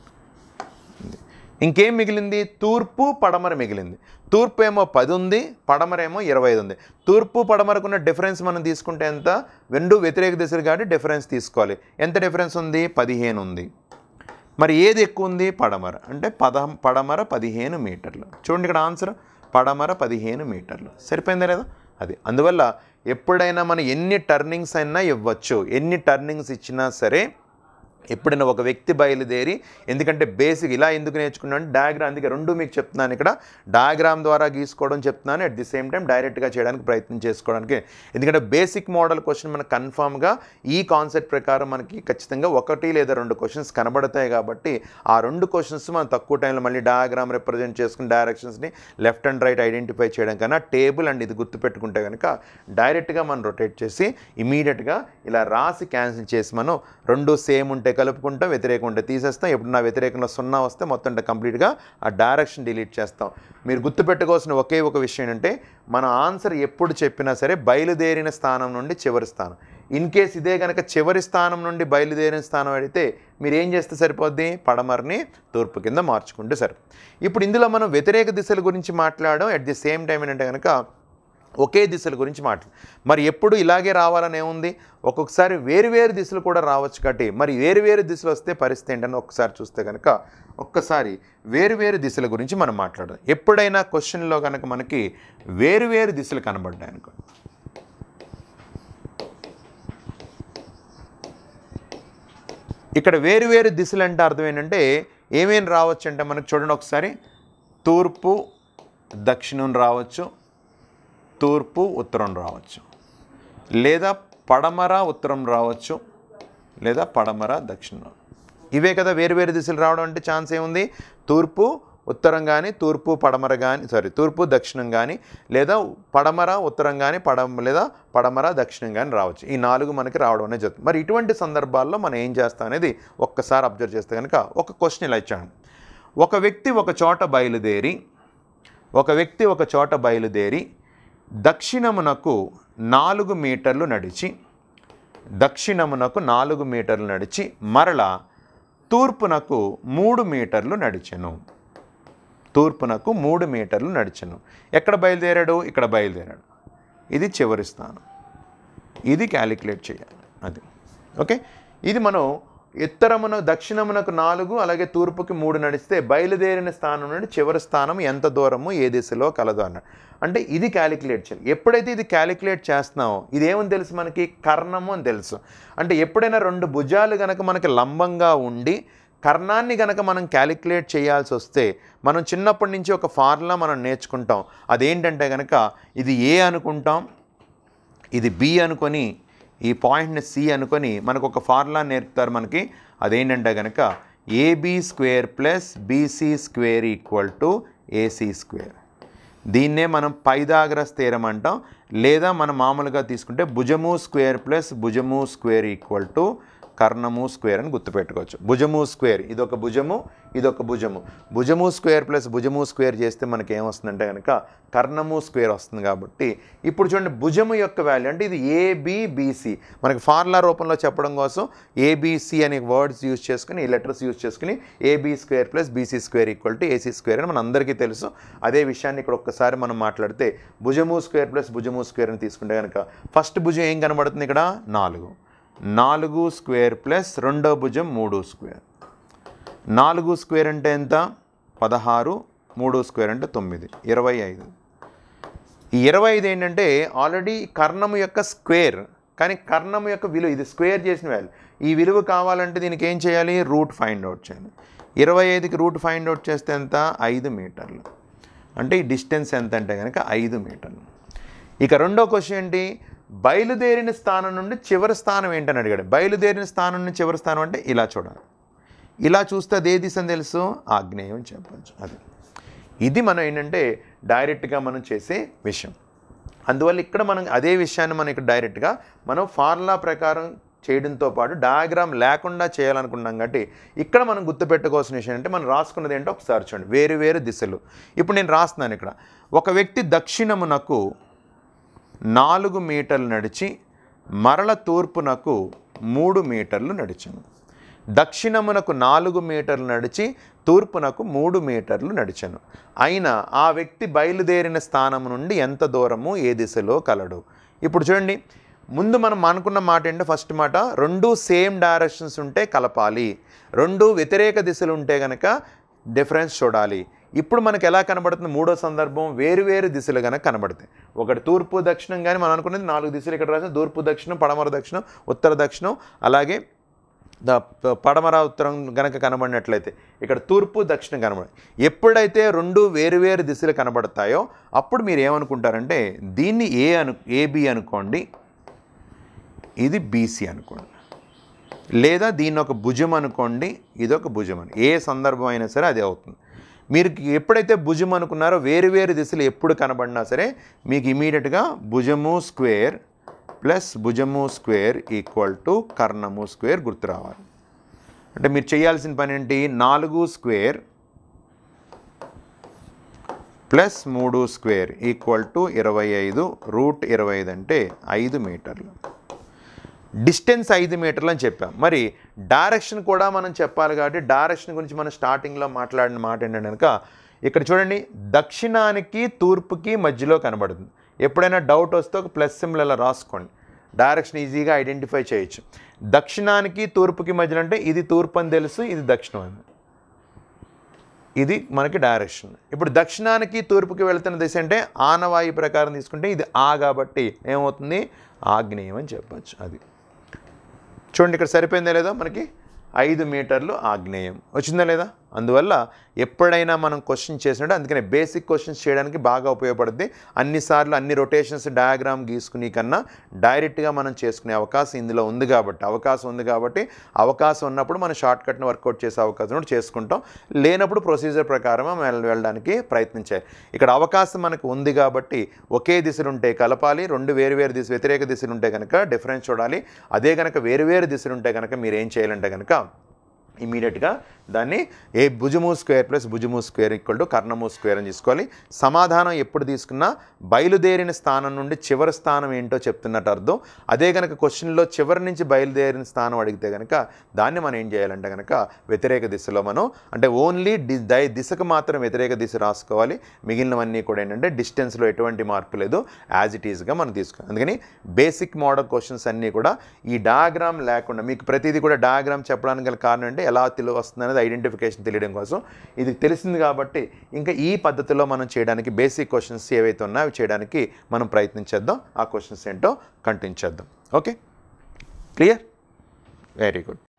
Speaker 1: ఇంకేం మిగిలింది, తూర్పు పడమర మిగిలింది. తూర్పు ఏమో 10 ఉంది, పడమరేమో 25 ఉంది. తూర్పు పడమరకున్న డిఫరెన్స్ మనం తీసుకుంటే ఎంత, రెండు వ్యతిరేక దిశలు కాబట్టి డిఫరెన్స్ తీసుకోవాలి. ఎంత డిఫరెన్స్ ఉంది, 15 ఉంది. మరి ఏది ఎక్కువ ఉంది, పడమర, అంటే పడమర 15 మీటర్లు. చూడండి ఇక్కడ ఆన్సర్, పడమర 15 మీటర్లు. సరిపోయిందా లేదా, అది. అందువల్ల ఎప్పుడైనా మనం ఎన్ని టర్నింగ్స్ అయినా ఇవ్వచ్చు, ఎన్ని టర్నింగ్స్ ఇచ్చినా సరే ఎప్పుడైనా ఒక వ్యక్తి బయలుదేరి, ఎందుకంటే బేసిక్ ఇలా ఎందుకు నేర్చుకున్నాను డయాగ్రామ్, అందుకే రెండు మీకు చెప్తున్నాను, ఇక్కడ డయాగ్రామ్ ద్వారా గీసుకోవడం చెప్తున్నాను, అట్ ది సేమ్ టైం డైరెక్ట్గా చేయడానికి ప్రయత్నం చేసుకోవడానికి. ఎందుకంటే బేసిక్ మోడల్ క్వశ్చన్ మనకు కన్ఫామ్గా ఈ కాన్సెప్ట్ ప్రకారం మనకి ఖచ్చితంగా 1 లేదా 2 క్వశ్చన్స్ కనబడతాయి. కాబట్టి ఆ 2 క్వశ్చన్స్ మనం తక్కువ టైంలో మళ్ళీ డయాగ్రామ్ రిప్రజెంట్ చేసుకుని డైరెక్షన్స్ని లెఫ్ట్ అండ్ రైట్ ఐడెంటిఫై చేయడం కన్నా టేబుల్ అండ్ ఇది గుర్తుపెట్టుకుంటే కనుక డైరెక్ట్గా మనం రొటేట్ చేసి ఇమీడియట్గా ఇలా రాసి క్యాన్సిల్ చేసి మనం 2 సేమ్ ఉంటే కలుపుకుంటాం, వ్యతిరేకం ఉంటే తీసేస్తాం. ఎప్పుడు నా వ్యతిరేకంలో 0 వస్తే మొత్తం కంప్లీట్గా ఆ డైరెక్షన్ డిలీట్ చేస్తాం. మీరు గుర్తుపెట్టుకోవాల్సిన ఒకే ఒక విషయం ఏంటంటే మన ఆన్సర్ ఎప్పుడు చెప్పినా సరే బయలుదేరిన స్థానం నుండి చివరి స్థానం. ఇన్ కేస్ ఇదే కనుక చివరి స్థానం నుండి బయలుదేరిన స్థానం అయితే మీరు ఏం చేస్తే సరిపోద్ది, పడమరని తూర్పు కింద మార్చుకుంటే సరే. ఇప్పుడు ఇందులో మనం వ్యతిరేక దిశల గురించి మాట్లాడడం, అట్ ది సేమ్ టైం ఏంటంటే కనుక ఒకే దిశల గురించి మరి ఎప్పుడు ఇలాగే రావాలని ఏముంది, ఒక్కొక్కసారి వేరు దిశలు కూడా రావచ్చు. కాబట్టి మరి వేరు దిశలు వస్తే పరిస్థితి ఏంటని ఒక్కసారి చూస్తే కనుక ఒక్కసారి వేరు దిశల గురించి మనం మాట్లాడదాం. ఎప్పుడైనా క్వశ్చన్లో కనుక మనకి వేరు దిశలు కనబడ్డాయి అనుకో, ఇక్కడ వేరు దిశలు అంటే అర్థం ఏంటంటే ఏమేమి రావచ్చు అంటే మనకు చూడండి ఒకసారి, తూర్పు దక్షిణం రావచ్చు, తూర్పు ఉత్తరం రావచ్చు, లేదా పడమర ఉత్తరం రావచ్చు, లేదా పడమర దక్షిణం. ఇవే కదా వేరు దిశలు రావడం అంటే ఛాన్స్ ఏముంది, తూర్పు ఉత్తరం కానీ, తూర్పు పడమర కానీ, తూర్పు దక్షిణం కానీ, లేదా పడమర ఉత్తరం కానీ, లేదా పడమర దక్షిణం కానీ రావచ్చు. ఈ 4 మనకి రావడం అనేది జరుగుతుంది. మరి ఇటువంటి సందర్భాల్లో మనం ఏం చేస్తాం అనేది ఒక్కసారి అబ్జర్వ్ చేస్తే కనుక ఒక క్వశ్చన్ ఇలా ఇచ్చాను. ఒక వ్యక్తి ఒక చోట బయలుదేరి దక్షిణమునకు 4 మీటర్లు నడిచి మరలా తూర్పునకు 3 మీటర్లు నడిచెను. ఎక్కడ బయలుదేరాడు, ఇక్కడ బయలుదేరాడు. ఇది చివరి స్థానం, ఇది క్యాలిక్యులేట్ చేయాలి. అది ఓకే. ఇది మనం దక్షిణమునకు 4 అలాగే తూర్పుకి 3 నడిస్తే బయలుదేరిన స్థానం నుండి చివరి స్థానం ఎంత దూరము ఏ దిశలో కలదు అన్నాడు. అంటే ఇది క్యాలిక్యులేట్ చేయాలి. ఎప్పుడైతే ఇది క్యాలిక్యులేట్ చేస్తున్నామో ఇది ఏమని తెలుసు మనకి, కర్ణము అని తెలుసు. అంటే ఎప్పుడైనా 2 భుజాలు కనుక మనకి లంబంగా ఉండి కర్ణాన్ని కనుక మనం క్యాలిక్యులేట్ చేయాల్సి వస్తే మనం చిన్నప్పటి నుంచి ఒక ఫార్ములా మనం నేర్చుకుంటాం. అదేంటంటే కనుక ఇది ఏ అనుకుంటాం, ఇది బి అనుకొని, ఈ పాయింట్ని సి అనుకొని మనకు ఒక ఫార్ములా నేర్పుతారు మనకి. అదేంటంటే కనుక AB² + BC² = AC². దీన్నే మనం పైథాగరస్ థీరం అంటాం. లేదా మనం మామూలుగా తీసుకుంటే భుజము స్క్వేర్ ప్లస్ భుజము స్క్వేర్ ఈక్వల్ టు కర్ణము స్క్వేర్ అని గుర్తుపెట్టుకోవచ్చు. భుజము స్క్వేర్, ఇదొక భుజము, ఇదొక భుజము. భుజము స్క్వేర్ ప్లస్ భుజము స్క్వేర్ చేస్తే మనకి ఏమొస్తుందంటే కనుక కర్ణము స్క్వేర్ వస్తుంది. కాబట్టి ఇప్పుడు చూడండి భుజము యొక్క వాల్యూ అంటే ఇది ABBC. మనకి ఫార్ములా రూపంలో చెప్పడం కోసం ABC అనే వర్డ్స్ యూజ్ చేసుకుని, ఈ లెటర్స్ యూజ్ చేసుకుని AB² + BC² = AC² అని మన అందరికీ తెలుసు. అదే విషయాన్ని ఇక్కడ ఒక్కసారి మనం మాట్లాడితే భుజము స్క్వేర్ ప్లస్ భుజము స్క్వేర్ అని తీసుకుంటే కనుక ఫస్ట్ భుజం ఏం కనబడుతుంది ఇక్కడ 4 స్క్వేర్ ప్లస్ రెండో భుజం 3². 4 స్క్వేర్ అంటే ఎంత 16, 3 స్క్వేర్ అంటే 9, 25. ఈ 25 ఏంటంటే ఆల్రెడీ కర్ణము యొక్క స్క్వేర్, కానీ కర్ణము యొక్క విలువ ఇది స్క్వేర్ చేసిన వాల్యూ. ఈ విలువ కావాలంటే దీనికి ఏం చేయాలి, రూట్ ఫైండ్ అవుట్ చేయాలి. 25కి రూట్ ఫైండ్ అవుట్ చేస్తే ఎంత 5 మీటర్లు. అంటే ఈ డిస్టెన్స్ ఎంత అంటే కనుక 5 మీటర్లు. ఇక రెండో క్వశ్చన్ ఏంటి, బయలుదేరిన స్థానం నుండి చివరి స్థానం ఏంటని అడిగాడు. బయలుదేరిన స్థానం నుండి చివరి స్థానం అంటే ఇలా చూడాలి. ఇలా చూస్తే అదే దిశ అని తెలుసు, ఆగ్నేయం అని చెప్పచ్చు. అది ఇది మనం ఏంటంటే డైరెక్ట్గా మనం చేసే విషయం. అందువల్ల ఇక్కడ మనం అదే విషయాన్ని మనం ఇక్కడ డైరెక్ట్గా మనం ఫార్ములా ప్రకారం చేయడంతో పాటు డయాగ్రామ్ లేకుండా చేయాలనుకున్నాం. కాబట్టి ఇక్కడ మనం గుర్తుపెట్టుకోవాల్సిన విషయం అంటే మనం రాసుకున్నది ఏంటో ఒకసారి చూడండి. వేరు దిశలు ఇప్పుడు నేను రాస్తున్నాను. ఇక్కడ ఒక వ్యక్తి దక్షిణమునకు 4 మీటర్లు నడిచి మరల తూర్పునకు 3 మీటర్లు నడిచాను. దక్షిణమునకు 4 మీటర్లు నడిచి తూర్పునకు 3 మీటర్లు నడిచాను. అయినా ఆ వ్యక్తి బయలుదేరిన స్థానం నుండి ఎంత దూరము ఏ దిశలో కలడు. ఇప్పుడు చూడండి, ముందు మనం అనుకున్న మాట ఏంటో ఫస్ట్ మాట, 2 సేమ్ డైరెక్షన్స్ ఉంటే కలపాలి, 2 వ్యతిరేక దిశలు ఉంటే కనుక డిఫరెన్స్ చూడాలి. ఇప్పుడు మనకు ఎలా కనబడుతుంది, మూడో సందర్భం వేరు దిశలు కనుక కనబడతాయి. ఒకటి తూర్పు దక్షిణం, కానీ మనం అనుకున్నది 4 దిశలు ఇక్కడ రాసిన తూర్పు దక్షిణం, పడమర దక్షిణం, ఉత్తర దక్షిణం, అలాగే పడమర ఉత్తరం గనక కనబడినట్లయితే ఇక్కడ తూర్పు దక్షిణం కనబడి ఎప్పుడైతే రెండు వేరువేరు దిశలు కనబడతాయో అప్పుడు మీరు ఏమనుకుంటారంటే దీన్ని ఏబి అనుకోండి, ఇది బీసీ అనుకోండి, లేదా దీన్ని ఒక భుజం అనుకోండి, ఇది ఒక భుజం అని. ఏ సందర్భం అయినా సరే అది అవుతుంది. మీరు ఎప్పుడైతే భుజం అనుకున్నారో వేరువేరు దిశలు ఎప్పుడు కనబడినా సరే మీకు ఇమీడియట్గా భుజము స్క్వేర్ ప్లస్ భుజము స్క్వేర్ ఈక్వల్ టు కర్ణము స్క్వేర్ గుర్తు రావాలి. అంటే మీరు చేయాల్సిన పని ఏంటి, 4 square plus 3 square equal to 25, root 25 అంటే 5 మీటర్లు. డిస్టెన్స్ 5 మీటర్లు అని చెప్పాం. మరి డైరెక్షన్ కూడా మనం చెప్పాలి కాబట్టి డైరెక్షన్ గురించి మనం స్టార్టింగ్లో మాట్లాడిన మాట ఏంటంటే కనుక ఇక్కడ చూడండి, దక్షిణానికి తూర్పుకి మధ్యలో కనబడుతుంది. ఎప్పుడైనా డౌట్ వస్తే ఒక ప్లస్ సింబల్ అలా రాసుకోండి, డైరెక్షన్ ఈజీగా ఐడెంటిఫై చేయొచ్చు. దక్షిణానికి తూర్పుకి మధ్యలో అంటే ఇది తూర్పు అని తెలుసు, ఇది దక్షిణం అని, ఇది మనకి డైరెక్షన్. ఇప్పుడు దక్షిణానికి తూర్పుకి వెళ్తున్న దిశ అంటే ఆనవాయి ప్రకారం తీసుకుంటే ఇది కాబట్టి ఏమవుతుంది, ఆగ్నేయం అని చెప్పచ్చు. అది చూడండి, ఇక్కడ సరిపోయిందా లేదా, మనకి 5 మీటర్లు ఆగ్నేయం వచ్చిందా లేదా. అందువల్ల ఎప్పుడైనా మనం క్వశ్చన్ చేసినట్టు అందుకనే బేసిక్ క్వశ్చన్స్ చేయడానికి బాగా ఉపయోగపడుతుంది. అన్నిసార్లు అన్ని రొటేషన్స్ డయాగ్రామ్ గీసుకునే కన్నా డైరెక్ట్గా మనం చేసుకునే అవకాశం ఇందులో ఉంది కాబట్టి అవకాశం ఉన్నప్పుడు మనం షార్ట్ కట్ని వర్కౌట్ చేసే అవకాశం కూడా చేసుకుంటాం. లేనప్పుడు ప్రొసీజర్ ప్రకారం వెళ్ళడానికి ప్రయత్నించాలి. ఇక్కడ అవకాశం మనకు ఉంది కాబట్టి ఒకే దిశలు ఉంటే కలపాలి, రెండు వేరువేరు వ్యతిరేక దిశలు ఉంటే కనుక డిఫరెన్స్ చూడాలి. అదే కనుక వేరువేరు దిశలు ఉంటే కనుక మీరు ఏం చేయాలంటే కనుక ఇమీడియట్గా దాన్ని భుజము స్క్వేర్ ప్లస్ భుజము స్క్వేర్ ఈక్వల్ టు కర్ణము స్క్వేర్ అని తీసుకోవాలి. సమాధానం ఎప్పుడు తీసుకున్నా బయలుదేరిన స్థానం నుండి చివరి స్థానం ఏంటో చెప్తున్నట్టు అర్థం. అదే కనుక క్వశ్చన్లో చివరి నుంచి బయలుదేరిన స్థానం అడిగితే కనుక దాన్ని మనం ఏం చేయాలంటే కనుక వ్యతిరేక దిశలో మనం అంటే ఓన్లీ దిశకు మాత్రం వ్యతిరేక దిశ రాసుకోవాలి. మిగిలినవన్నీ కూడా ఏంటంటే డిస్టెన్స్లో ఎటువంటి మార్పు లేదు, యాజ్ ఇట్ ఈజ్గా మనం తీసుకోవాలి. అందుకని బేసిక్ మోడల్ క్వశ్చన్స్ అన్నీ కూడా ఈ డయాగ్రామ్ లేకుండా మీకు ప్రతిదీ కూడా డయాగ్రామ్ చెప్పడానికి గల కారణం అంటే ఎలా వస్తుంది అనేది ఐడెంటిఫికేషన్ తెలియడం కోసం. ఇది తెలిసింది కాబట్టి ఇంకా ఈ పద్ధతిలో మనం చేయడానికి బేసిక్ క్వశ్చన్స్ ఏవైతే ఉన్నాయో అవి చేయడానికి మనం ప్రయత్నించేద్దాం. ఆ క్వశ్చన్స్ ఏంటో కంటిన్యూ చేద్దాం. Okay, clear, very good.